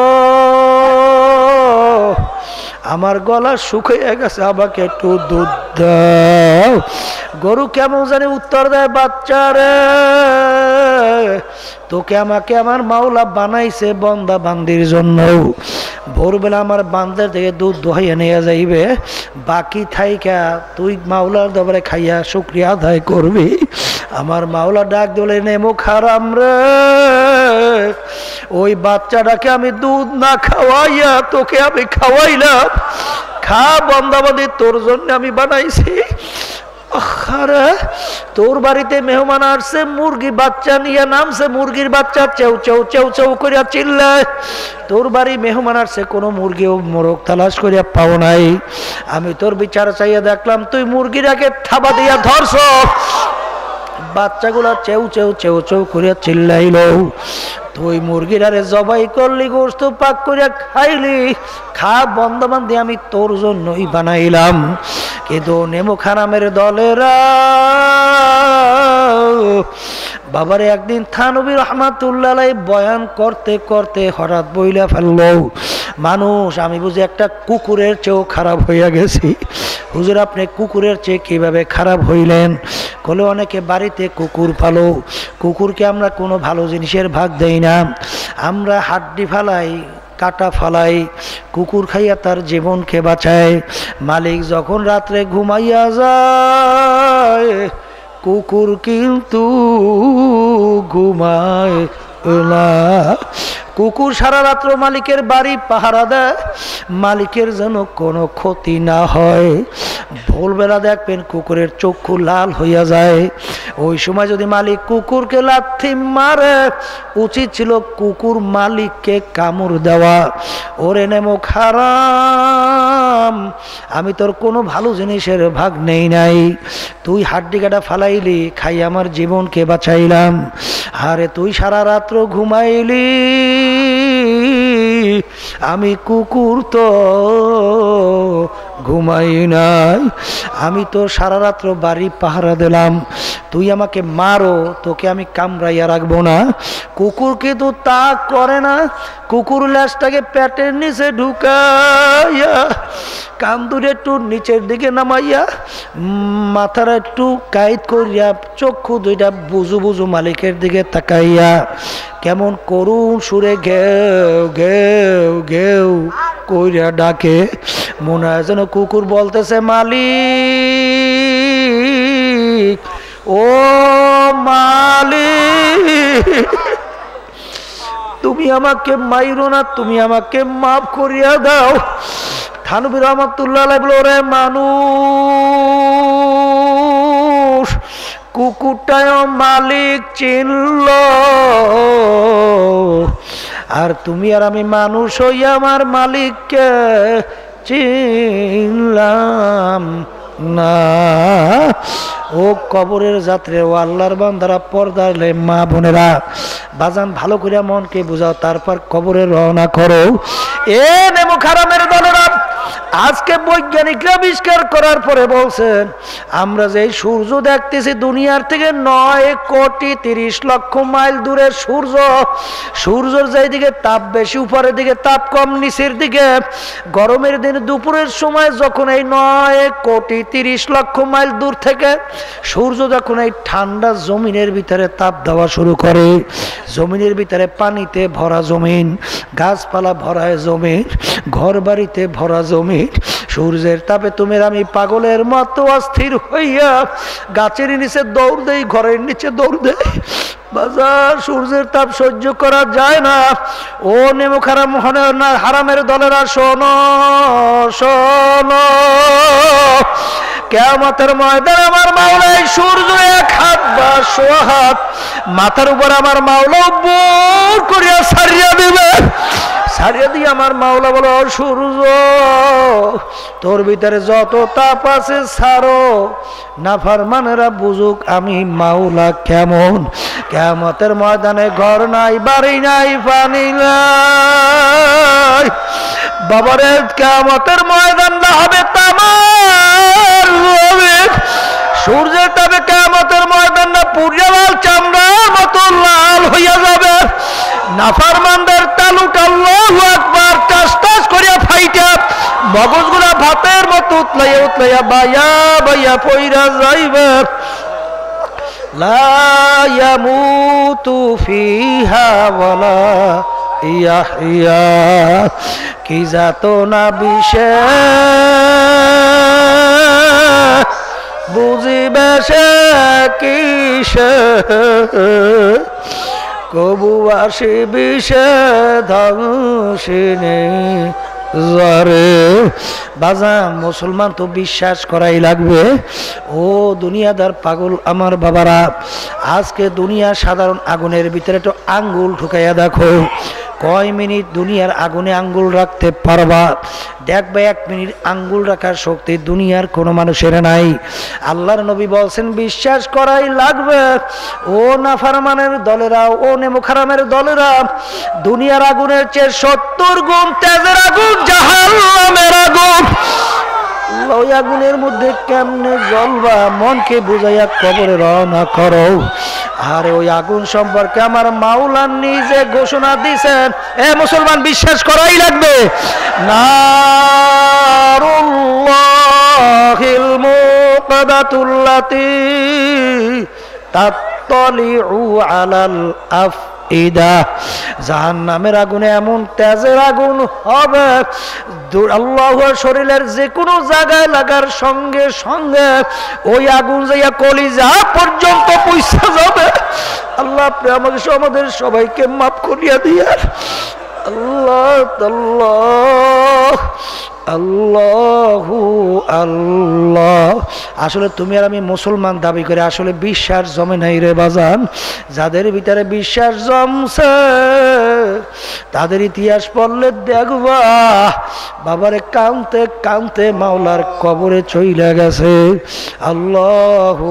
[SPEAKER 1] আমার গলা শুকিয়ে গেছে, আমাকে একটু দুধ দাও। গরু কেমন জানি উত্তর দেয়, বাচ্চা রে তোকে আমাকে আমার মাওলা বানাইছে বন্দা বান্দির জন্য। ভোরবেলা আমার বান্দার থেকে দুধ দোহাইয়া নিয়ে যাইবে, বাকি থাইকা তুই মাওলার দরবারে খাইয়া শুকরিয়া আদায় করবি। আমার মাওলা ডাক দিলে নেমো খারাম রে, ওই বাচ্চাটাকে আমি দুধ না খাওয়াইয়া তোকে আমি খাওয়াইলাম, খা বন্দাবাদী তোর জন্য আমি বানাইছি। আরে তোর বাড়িতে মেহমান আসছে, মুরগি বাচ্চা নিয়ে নামছে, মুরগির বাচ্চা চেউ চেউ চেউ চেউ করিয়া চিল্লায়। তোর বাড়ি মেহমান আসছে, কোনো মুরগিও মোরগ তালাশ করিয়া পাও নাই। আমি তোর বিচার চাইয়া দেখলাম তুই মুরগিটাকে থাবা দিয়া ধরছ, বাচ্চাগুলা চেউ চেউ চেউ চেউ করিয়া চিল্লাইল। তুই মুরগিটারে জবাই করলি, গোস্ত পাক করিয়া খাইলি, খা বন্দাবান্দি আমি তোর জন্যই বানাইলাম। কিন্তু নেমো খারামের দলেরা বাবারে একদিন থানবী রহমাতুল্লাহ আলাইহি বয়ান করতে করতে হঠাৎ বইলা ফেলল, মানুষ আমি বুঝি একটা কুকুরের চেয়েও খারাপ হইয়া গেছি। হুজুর আপনি কুকুরের চেয়ে কিভাবে খারাপ হইলেন? বলে অনেকে বাড়িতে কুকুর পালো, কুকুরকে আমরা কোনো ভালো জিনিসের ভাগ দেই না, আমরা হাড্ডি ফালাই, কাটা ফালাই, কুকুর খাইয়া তার জীবনকে বাঁচায়। মালিক যখন রাত্রে ঘুমাইয়া যায়, কুকুর কিন্তু ঘুমায় না। কুকুর সারা রাত্র মালিকের বাড়ি পাহারা দেয়, মালিকের যেন কোনো ক্ষতি না হয়। ভোরবেলা দেখবেন কুকুরের চক্ষু লাল হইয়া যায়। ওই সময় যদি মালিক কুকুরকে লাথি মারে, উচিত ছিল কুকুর মালিককে কামড় দেওয়া। ওরে নেমো খারাম, আমি তোর কোনো ভালো জিনিসের ভাগ নেই নাই, তুই হাড্ডি কাটা ফালাইলি, খাই আমার জীবনকে বাঁচাইলাম। আরে তুই সারা রাত্র ঘুমাইলি, আমি কুকুর তো ঘুমাই নাই, আমি তো সারা রাত্র বাড়ি পাহারা দিলাম, তুই আমাকে মারো, তোকে আমি কামড়াইয়া রাখবো না। কুকুর কিন্তু তা করে না, কুকুর ল্যাসটাকে পেটের নিচে ঢুকাইয়া কান দুটো একটু নিচের দিকে নামাইয়া মাথার একটু কাইত করিয়া চক্ষু দুইটা বুঝু বুঝু মালিকের দিকে তাকাইয়া কেমন করুণ সুরে ঘেউ ঘেউ ঘেউ কইরা ডাকে। মনে হয় যেন কুকুর বলতেছে, মালিক ও মালিক, তুমি আমাকে মাইরো না, তুমি আমাকে মাফ করিয়া দাও। থানবী রহমাতুল্লাহ আলাইহি বলে, ওরে মানুষ, কুকুরটায় মালিক চিনল, আর তুমি আর আমি মানুষ হইয়া আমার মালিককে চিনলাম না। ও কবরের যাত্রে, ও আল্লাহর বান্দারা, পর্দার মা বোনেরা, বাজান ভালো করে মনকে বুঝাও, তারপর কবরে রওনা করো। এ নেমো খারামের দলেরা, আজকে বৈজ্ঞানিকরা আবিষ্কার করার পরে বলছেন, আমরা যে সূর্য দেখতেছি দুনিয়ার থেকে নয় কোটি তিরিশ লক্ষ মাইল দূরের সূর্য, সূর্যের যেই দিকে তাপ বেশি উপরের দিকে তাপ কম নিচের দিকে, গরমের দিন দুপুরের সময় যখন এই নয় কোটি তিরিশ লক্ষ মাইল দূর থেকে সূর্য যখন এই ঠান্ডা জমিনের ভিতরে তাপ দেওয়া শুরু করে, জমিনের ভিতরে পানিতে ভরা জমিন, গাছপালা ভরা জমিন, ঘর বাড়িতে ভরা জমিন, সূর্যের তাপে তুমি আমি পাগলের মতো অস্থির হইয়া গাছের নিচে দৌড় দেই, ঘরের নিচে দৌড় দেই। বাজার সূর্যের তাপ সহ্য করা যায় না। ও নেমো খারাম না হারামের দলেরা, শোনো শোনো, কিয়ামতের ময়দানে আমার মাওলা সূর্য এক হাত বা সোয়া হাত মাথার উপর আমার মাওলা বুক করিয়া ছাড়িয়া দিবে। ছাড়িয়ে দিয়ে আমার মাওলা বলো, সূর্য তোর ভিতরে যত তাপ আছে ছাড়ো, নাফরমানেরা বুঝুক আমি মাওলা কেমন। কিয়ামতের ময়দানে ঘর নাই, বাড়ি নাই, পানি নাই, বাবারে কিয়ামতের ময়দান না হবে তামার হবে, সূর্যের তাপে কিয়ামতের ময়দান না পুড়িয়া লাল চামড়ার মতো লাল হইয়া যাবে। নাফরমানদের তালুক আল্লাহু আকবার টাস টাস করিয়া ফাইটা মগজগুলা ভাতের মতো উতলাইয়া উতলাইয়া বাইয়া বাইয়া পইরা যাইবে। লা ইয়ামুতু ফিহা ওয়ালা ইয়াহইয়া কি যাতনা বিষে বুঝিবে সে কিসে কবু আসি বিষে ধ্বংসিনী জরে বাজা মুসলমান তো বিশ্বাস করাই লাগবে। ও দুনিয়াদার পাগল আমার বাবারা, আজকে দুনিয়া সাধারণ আগুনের ভিতরে তো আঙ্গুল ঢুকাইয়া দেখো, কয় মিনিট দুনিয়ার আগুনে আঙ্গুল রাখতে পারবা? দেখবে এক মিনিট আঙ্গুল রাখার শক্তি দুনিয়ার কোনো মানুষের নাই। আল্লাহর নবী বলছেন বিশ্বাস করাই লাগবে। ও নাফরমানের দলেরা, ও নেমুখারামের দলেরা, দুনিয়ার আগুনের চেয়ে সত্তর গুণ তেজের আগুন জাহান্নামের আগুন। ওই আগুনের মধ্যে কেমনে জ্বলবা মনকে বুঝাইয়া কবরে রওনা করো। আর ওই আগুন সম্পর্কে আমার মাওলা নিজে ঘোষণা দিয়েছেন। এ মুসলমান বিশ্বাস করাই লাগবে। নারুল্লাহিল মুকাদাতুল্লাতি তাত্তালিউ আলাল আফইদা, জাহান্নামের আগুনে এমন তেজের আগুন হবে আল্লাহর শরীরের যে কোনো জায়গায় লাগার সঙ্গে সঙ্গে ওই আগুন যাইয়া কলিজা পর্যন্ত পৌঁছে যাবে। আল্লাহ আপনি আমাকে আমাদের সবাইকে মাফ করিয়া দিয়া। আল্লাহ আল্লাহ আল্লাহু আল্লাহ। আসলে তুমি আর আমি মুসলমান দাবি করে আসলে বিশ্বাস জমে নাই রে বাজান। যাদের ভিতরে বিশ্বাস জমছে তাদের ইতিহাস পড়লে দেখবা বাবারে কাঁদতে কাঁদতে মাওলার কবরে চইলা গেছে। আল্লাহু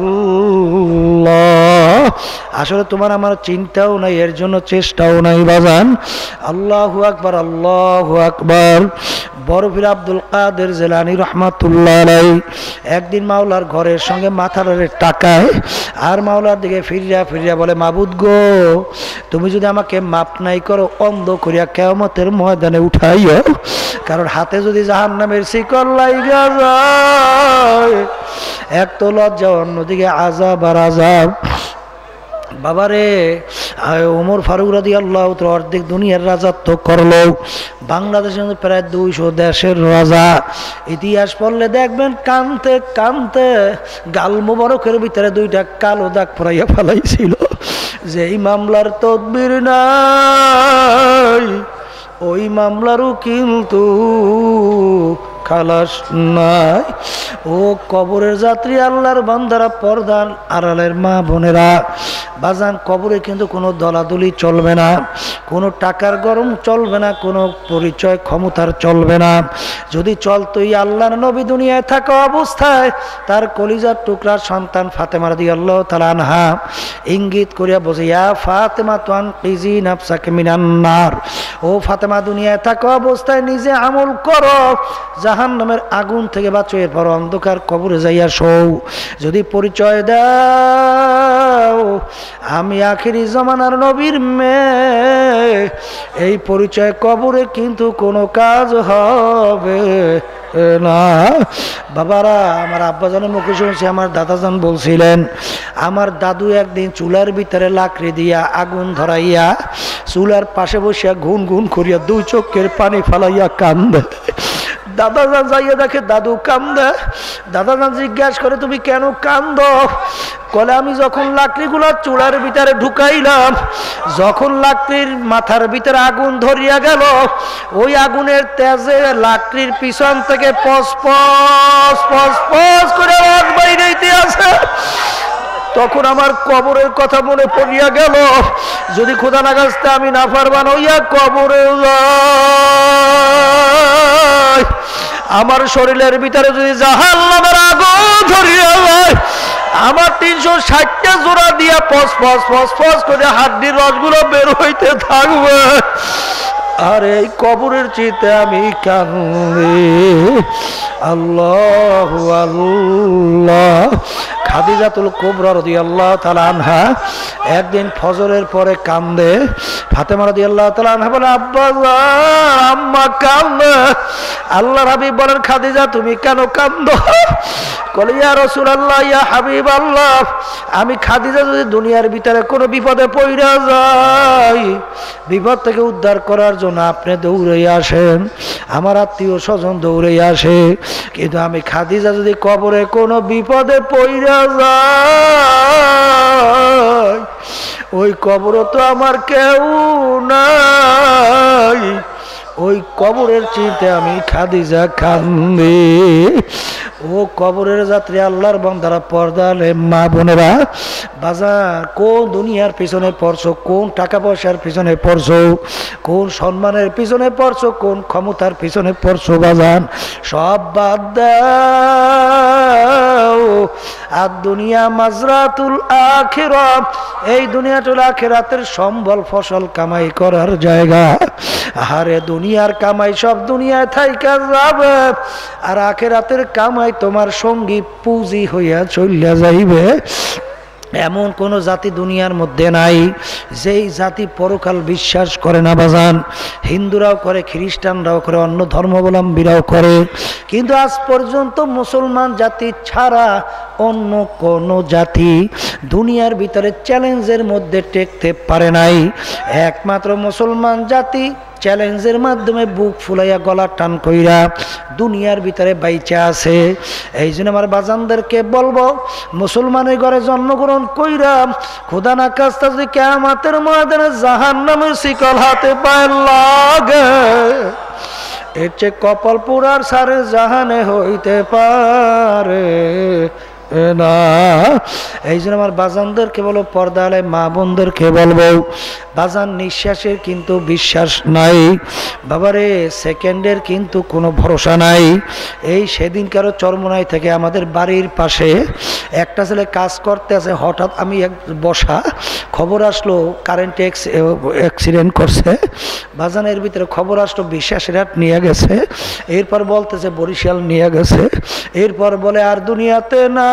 [SPEAKER 1] আল্লাহ। আসলে তোমার আমার চিন্তাও নাই, এর জন্য চেষ্টাও নাই বাজান। আল্লাহু আকবার আল্লাহু আকবার। বরফির আব্দুল কাদের জিলানী রহমাতুল্লাহ আলাইহি একদিন মাওলার ঘরের সঙ্গে মাথারে টাকায় আর মাওলার দিকে ফিরিয়া ফিরিয়া বলে, মাবুদ গো তুমি যদি আমাকে মাপ নাই করো অন্ধ করিয়া কিয়ামতের ময়দানে উঠাইও, কারণ হাতে যদি জাহান্নামের শিকল লাইগা যায় এক তো লজ্জা, অন্যদিকে আযাব আর আযাব। বাবারে ওমর ফারুক রাদিয়াল্লাহু তাআলা অর্ধেক দুনিয়ার রাজত্ব করলো, বাংলাদেশের প্রায় দুইশো দেশের রাজা। ইতিহাস পড়লে দেখবেন কানতে কানতে গাল মোবারকের ভিতরে দুইটা কালো দাগ পরাইয়া ফেলাইছিল। যে এই মামলার তদবির নাই ওই মামলারও কিন্তু খালাস নাই। ও কবরের যাত্রী আল্লাহর বান্দারা, পর্দার আড়ালের মা বোনেরা, বাজান কবরে কিন্তু কোনো দলাদলি চলবে না, কোনো টাকার গরম চলবে না, কোনো পরিচয় ক্ষমতার চলবে না। যদি চলতোই আল্লাহর নবী দুনিয়ায় থাকা অবস্থায় তার কলিজার টুকরার সন্তান ফাতেমা রাদিয়াল্লাহু তাআলা আনহা ইঙ্গিত করিয়া বসে, ইয়া ফাতেমা তুন কিজি নাফসাকে মিনান নার, ও ফাতেমা দুনিয়ায় থাকা অবস্থায় নিজে আমল করো, জাহান্নামের আগুন থেকে বাঁচো, এরপর অন্ধকার কবরে যাইয়া শোও। যদি পরিচয় দাও আমি আখিরি জমানার নবীর মেয়ে, এই পরিচয় কবরে কিন্তু কোনো কাজ হবে না। বাবারা, আমার আব্বাজানের মুখে শুনছি, আমার দাদাজান বলছিলেন আমার দাদু একদিন চুলার ভিতরে লাকড়ি দিয়া আগুন ধরাইয়া চুলার পাশে বসিয়া গুন গুন করিয়া দুই চোখের পানি ফালাইয়া কান্দে। দাদাজান যাইয়া দেখে দাদু কান্দে। দাদাজান জিজ্ঞাসা করে, তুমি কেন কান্দ? কলে, আমি যখন লাকড়িগুলো চুলার ভিতরে ঢুকাইলাম, যখন লাকড়ির মাথার ভিতরে আগুন ধরিয়া গেল, ওই আগুনের তেজে লাকড়ির পিছন থেকে পস পস পস পস করে আওয়াজ বাইরেইতে আছে। তখন আমার কবরের কথা মনে পড়িয়া গেল, যদি খোদা না গাছতে আমি না পারবান হইয়া কবরে যাই, আমার শরীরের ভিতরে যদি জাহান্নামের আগুন ধরিয়া যায়, আমার তিনশো ষাটটা জোড়া দিয়া পস পস পস পস করে হাড্ডির রসগুলো বের হইতে থাকবে। আর এই কবরের চিতে আমি কান্দি। আল্লাহু আল্লাহ। খাদিজাতুল কুবরা রাদিয়াল্লাহু তাআলা আনহা একদিন ফজরের পরে কান্দে। ফাতেমা রাদিয়াল্লাহু তাআলা আনহা বলে, আব্বা আম্মা কান্দে। আল্লাহর হাবিব বলেন, খাদিজা তুমি কেন কান্দো? বলে, ইয়া রাসূলুল্লাহ, ইয়া হাবিবাল্লাহ, আমি খাদিজা যদি দুনিয়ার ভিতরে কোনো বিপদে পড়ে যাই, বিপদ থেকে উদ্ধার করার জন্য আপনি দৌড়ে আসেন, আমার আত্মীয় স্বজন দৌড়ে আসে, কিন্তু আমি খাদিজা যদি কবরে কোনো বিপদে পড়ে যাই, ওই কবরে তো আমার কেউ নাই, ওই কবরের চিন্তে আমি খাদিজা কান্দি। ও কবরের যাত্রী আল্লাহর বান্দারা, পর্দালে মা বোনেরা, বাজার কোন দুনিয়ার পিছনে পড়ছো, কোন টাকা পয়সার পিছনে পড়ছো, কোন সম্মানের পিছনে পড়ছো, কোন ক্ষমতার পিছনে পড়ছো, বাজান সব বাদ দাও। আর দুনিয়া মাজরাতুল আখিরাত, এই দুনিয়াতুল আখিরাতের সম্বল ফসল কামাই করার জায়গা। আরে দুনিয়ার কামাই সব দুনিয়ায় থাইকা যাবে, আর আখিরাতের কামাই তোমার সঙ্গী পুঁজি হইয়া চলিয়া যাইবে। এমন কোন জাতি দুনিয়ার মধ্যে নাই যেই জাতি পরকাল বিশ্বাস করে না বাজান। হিন্দুরাও করে, খ্রিস্টানরাও করে, অন্য ধর্মাবলম্বীরাও করে, কিন্তু আজ পর্যন্ত মুসলমান জাতি ছাড়া অন্য কোন জাতি দুনিয়ার ভিতরে চ্যালেঞ্জের মধ্যে টেকতে পারে নাই। একমাত্র মুসলমান জাতি চ্যালেঞ্জের মাধ্যমে বুক ফুলাইয়া গলা টান কইরা দুনিয়ার ভিতরে বাইচা আছে। এই জন্য আমার বাজানদেরকে বলবো, মুসলমানের ঘরে জন্মগ্রহণ কইরা খোদা না কাজটা যদি কিয়ামতের ময়দানে জাহান্নামের শিকল হাতে পায় লাগে, এর চেয়ে কপাল পুরার সারে জাহানে হইতে পারে না। এই জন্য আমার বাজানদেরকে বলো, পর্দালে মা বোনদেরকে বলবো, বাজান নিঃশ্বাসের কিন্তু বিশ্বাস নাই বাবারে, সেকেন্ডের কিন্তু কোনো ভরসা নাই। এই সেদিনকারও চরমোনাই থেকে আমাদের বাড়ির পাশে একটা ছেলে কাজ করতে আছে, হঠাৎ আমি এক বসা খবর আসলো কারেন্টে অ্যাক্সিডেন্ট করছে। বাজানের ভিতরে খবর আসলো বিশ্বাসের হাট নিয়ে গেছে, এরপর বলতেছে বরিশাল নিয়ে গেছে, এরপর বলে আর দুনিয়াতে না।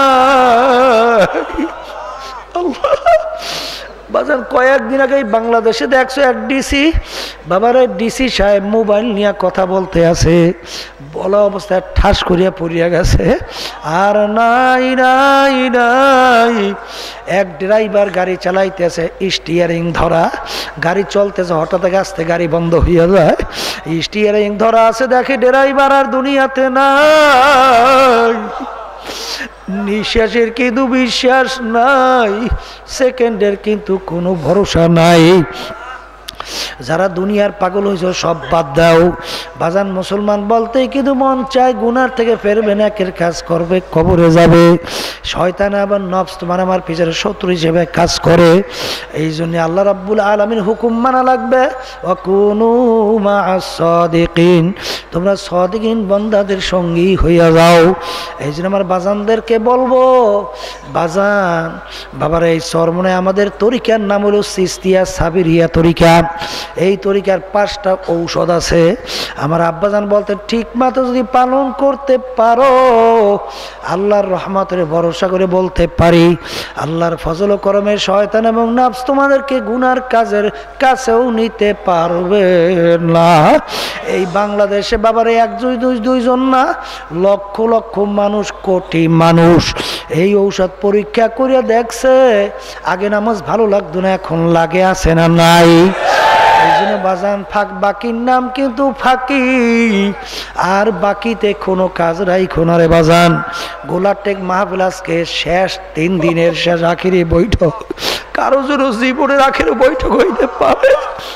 [SPEAKER 1] বাজার কয়েকদিন আগে বাংলাদেশে দেখছো এক ডিসি, বাবার ডিসি সাহেব মোবাইল নিয়ে কথা বলতে আছে, বলা অবস্থায় ঠাস করিয়া পড়িয়া গেছে। আর নাই নাই নাই এক ড্রাইভার গাড়ি চালাইতেছে, স্টিয়ারিং ধরা, গাড়ি চলতেছে, হঠাৎ আসতে গাড়ি বন্ধ হইয়া যায়, স্টিয়ারিং ধরা আছে, দেখে ড্রাইভার আর দুনিয়াতে নাই। নিঃশ্বাসের কিন্তু বিশ্বাস নাই, সেকেন্ডের কিন্তু কোনো ভরসা নাই। যারা দুনিয়ার পাগল হয়েছে সব বাদ দাও বাজান। মুসলমান বলতেই কিন্তু মন চায় গুনার থেকে ফেরবে না, একের কাজ করবে, কবরে যাবে। শয়তান আবার নফস তোমার আমার পিছনে শত্রু হিসেবে কাজ করে। এই জন্য আল্লাহ রাব্বুল আলামিন হুকুম মানা লাগবে, ওয়াকুনু মা'আস সাদিকিন, তোমরা সাদিকিন বান্দাদের সঙ্গী হইয়া যাও। এই জন্য আমার বাজানদেরকে বলবো, বাজান বাবার এই চরমনে আমাদের তরিকার নাম হলো সিস্তিয়া সাবিরিয়া তরিকা। এই তরিকার পাঁচটা ঔষধ আছে। আমার আব্বাজান বলতে, ঠিক মতো যদি পালন করতে পারো, আল্লাহর রহমতের ভরসা করে বলতে পারি, আল্লাহর ফজল ও করমে শয়তান এবং নফস তোমাদেরকে গুনার কাজের কাছেও নিতে পারবে না। এই বাংলাদেশে বাবারে এক দুই দুই দুইজন না, লক্ষ লক্ষ মানুষ, কোটি মানুষ এই ঔষধ পরীক্ষা করিয়া দেখছে, আগে নামাজ ভালো লাগতো না, এখন লাগে আছে না নাই। এই জন্য বাজান ফাঁক বাকির নাম কিন্তু ফাঁকি, আর বাকিতে কোনো কাজ রাইখো না রে বাজান। গোলাটেক মাহফিল আজকে শেষ তিন দিনের শেষ আখেরি বৈঠক, কারো জন্য জীবনের আখেরি বৈঠক হইতে পারে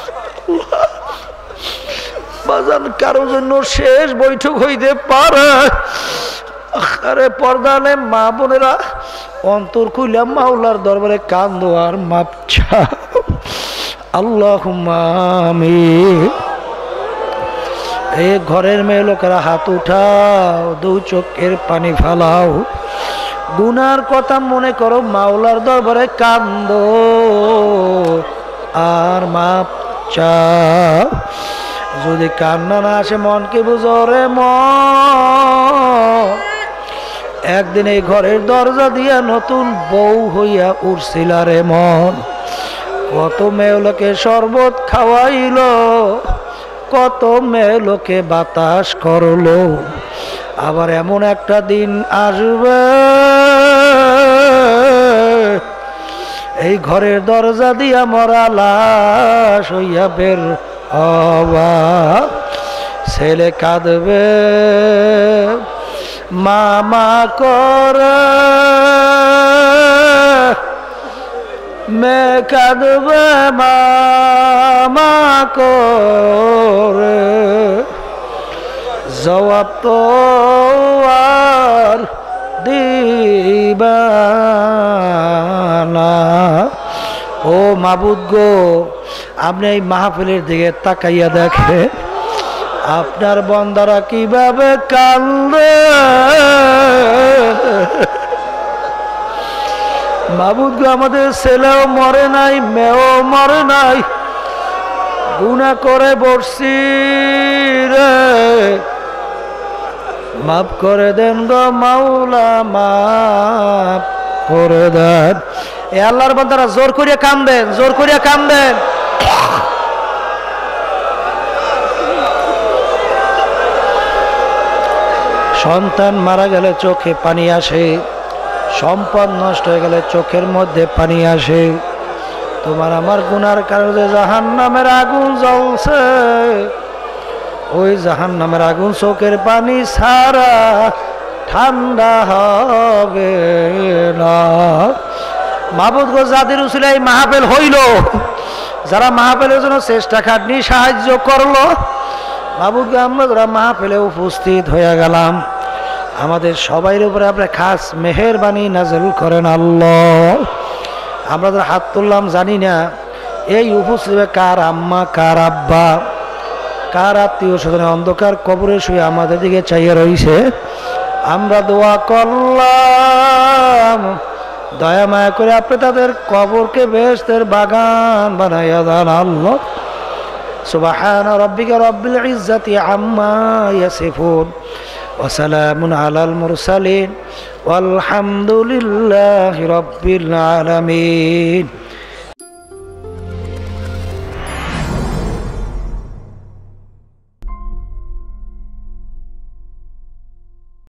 [SPEAKER 1] বাজান, কারো জন্য শেষ বৈঠক হইতে পারে। আরে পর্দালে মা বোনেরা, অন্তর খুইলা মাওলার দরবারে কান্দো আর মাপ চাও। আল্লাহুম্মা আমিন। এই ঘরের মেয়ে লোকেরা হাত উঠাও, দু চোখের পানি ফালাও, গুনার কথা মনে করো, মাওলার দরবারে কান্দো আর মাপ চাও। যদি কান্না না আসে মনকে বুঝো রে মন, একদিন এই ঘরের দরজা দিয়া নতুন বউ হইয়া উঠছিল রে মন। কত মেয়ে লোকে শরবত খাওয়াইল, কত মেয়ে লোকে বাতাস করলো। আবার এমন একটা দিন আসবে এই ঘরের দরজা দিয়া মরা লাশ হইয়া বের হবা। ছেলে কাঁদবে মামা করে, মেয়ে কাঁদবে মামা করে, জবাব তো আর দিবা না। ও মাবুদ গো, আপনি এই মাহফিলের দিকে তাকাইয়া দেখে আপনার বন্দারা কিভাবে কান্দে। মাবুদ গো, আমাদের ছেলেও মরে নাই, মেয়েও মরে নাই, গুনাহ করে বসছি রে, মাফ করে দেন গো মাওলা, মাফ করে দেন। এ আল্লাহর বান্দারা জোর করিয়া কান্দেন, জোর করিয়া কান্দেন। সন্তান মারা গেলে চোখে পানি আসে, সম্পদ নষ্ট হয়ে গেলে চোখের মধ্যে পানি আসে। তোমার আমার গুনার কারণে জাহান্নামের আগুন জ্বলছে, ওই জাহান্নামের আগুন চোখের পানি ছাড়া ঠান্ডা হবে না। মাহবুদ গো, যাদের উসিলায় মাহফিল হইল, যারা মাহফিলের জন্য চেষ্টা খাটনি সাহায্য করলো, মাহবুদ গো, আমরা যারা মাহফিলে উপস্থিত হয়ে গেলাম, আমাদের সবাইয়ের উপরে আপনি খাস মেহেরবানি নাযিল করেন আল্লাহ। আমরা যারা হাত তুললাম জানি না এই উপস্থিত কার আম্মা, কার আব্বা, কার আত্মীয় স্বজন অন্ধকার কবরে শুয়ে আমাদের দিকে চাইয়ে রয়েছে। আমরা দোয়া করলাম, দয়া মায়া করে আপনি তাদের কবরকে বেহেশতের বাগান বানাইয়া দেন আল্লাহ। সুবহানা রাব্বিকা রাব্বিল ইজ্জাতি আম্মা ইয়াসিফুন ওয়া সালামুন আলাল মুরসালিন ওয়ালহামদুলিল্লাহি রাব্বিল আলামিন।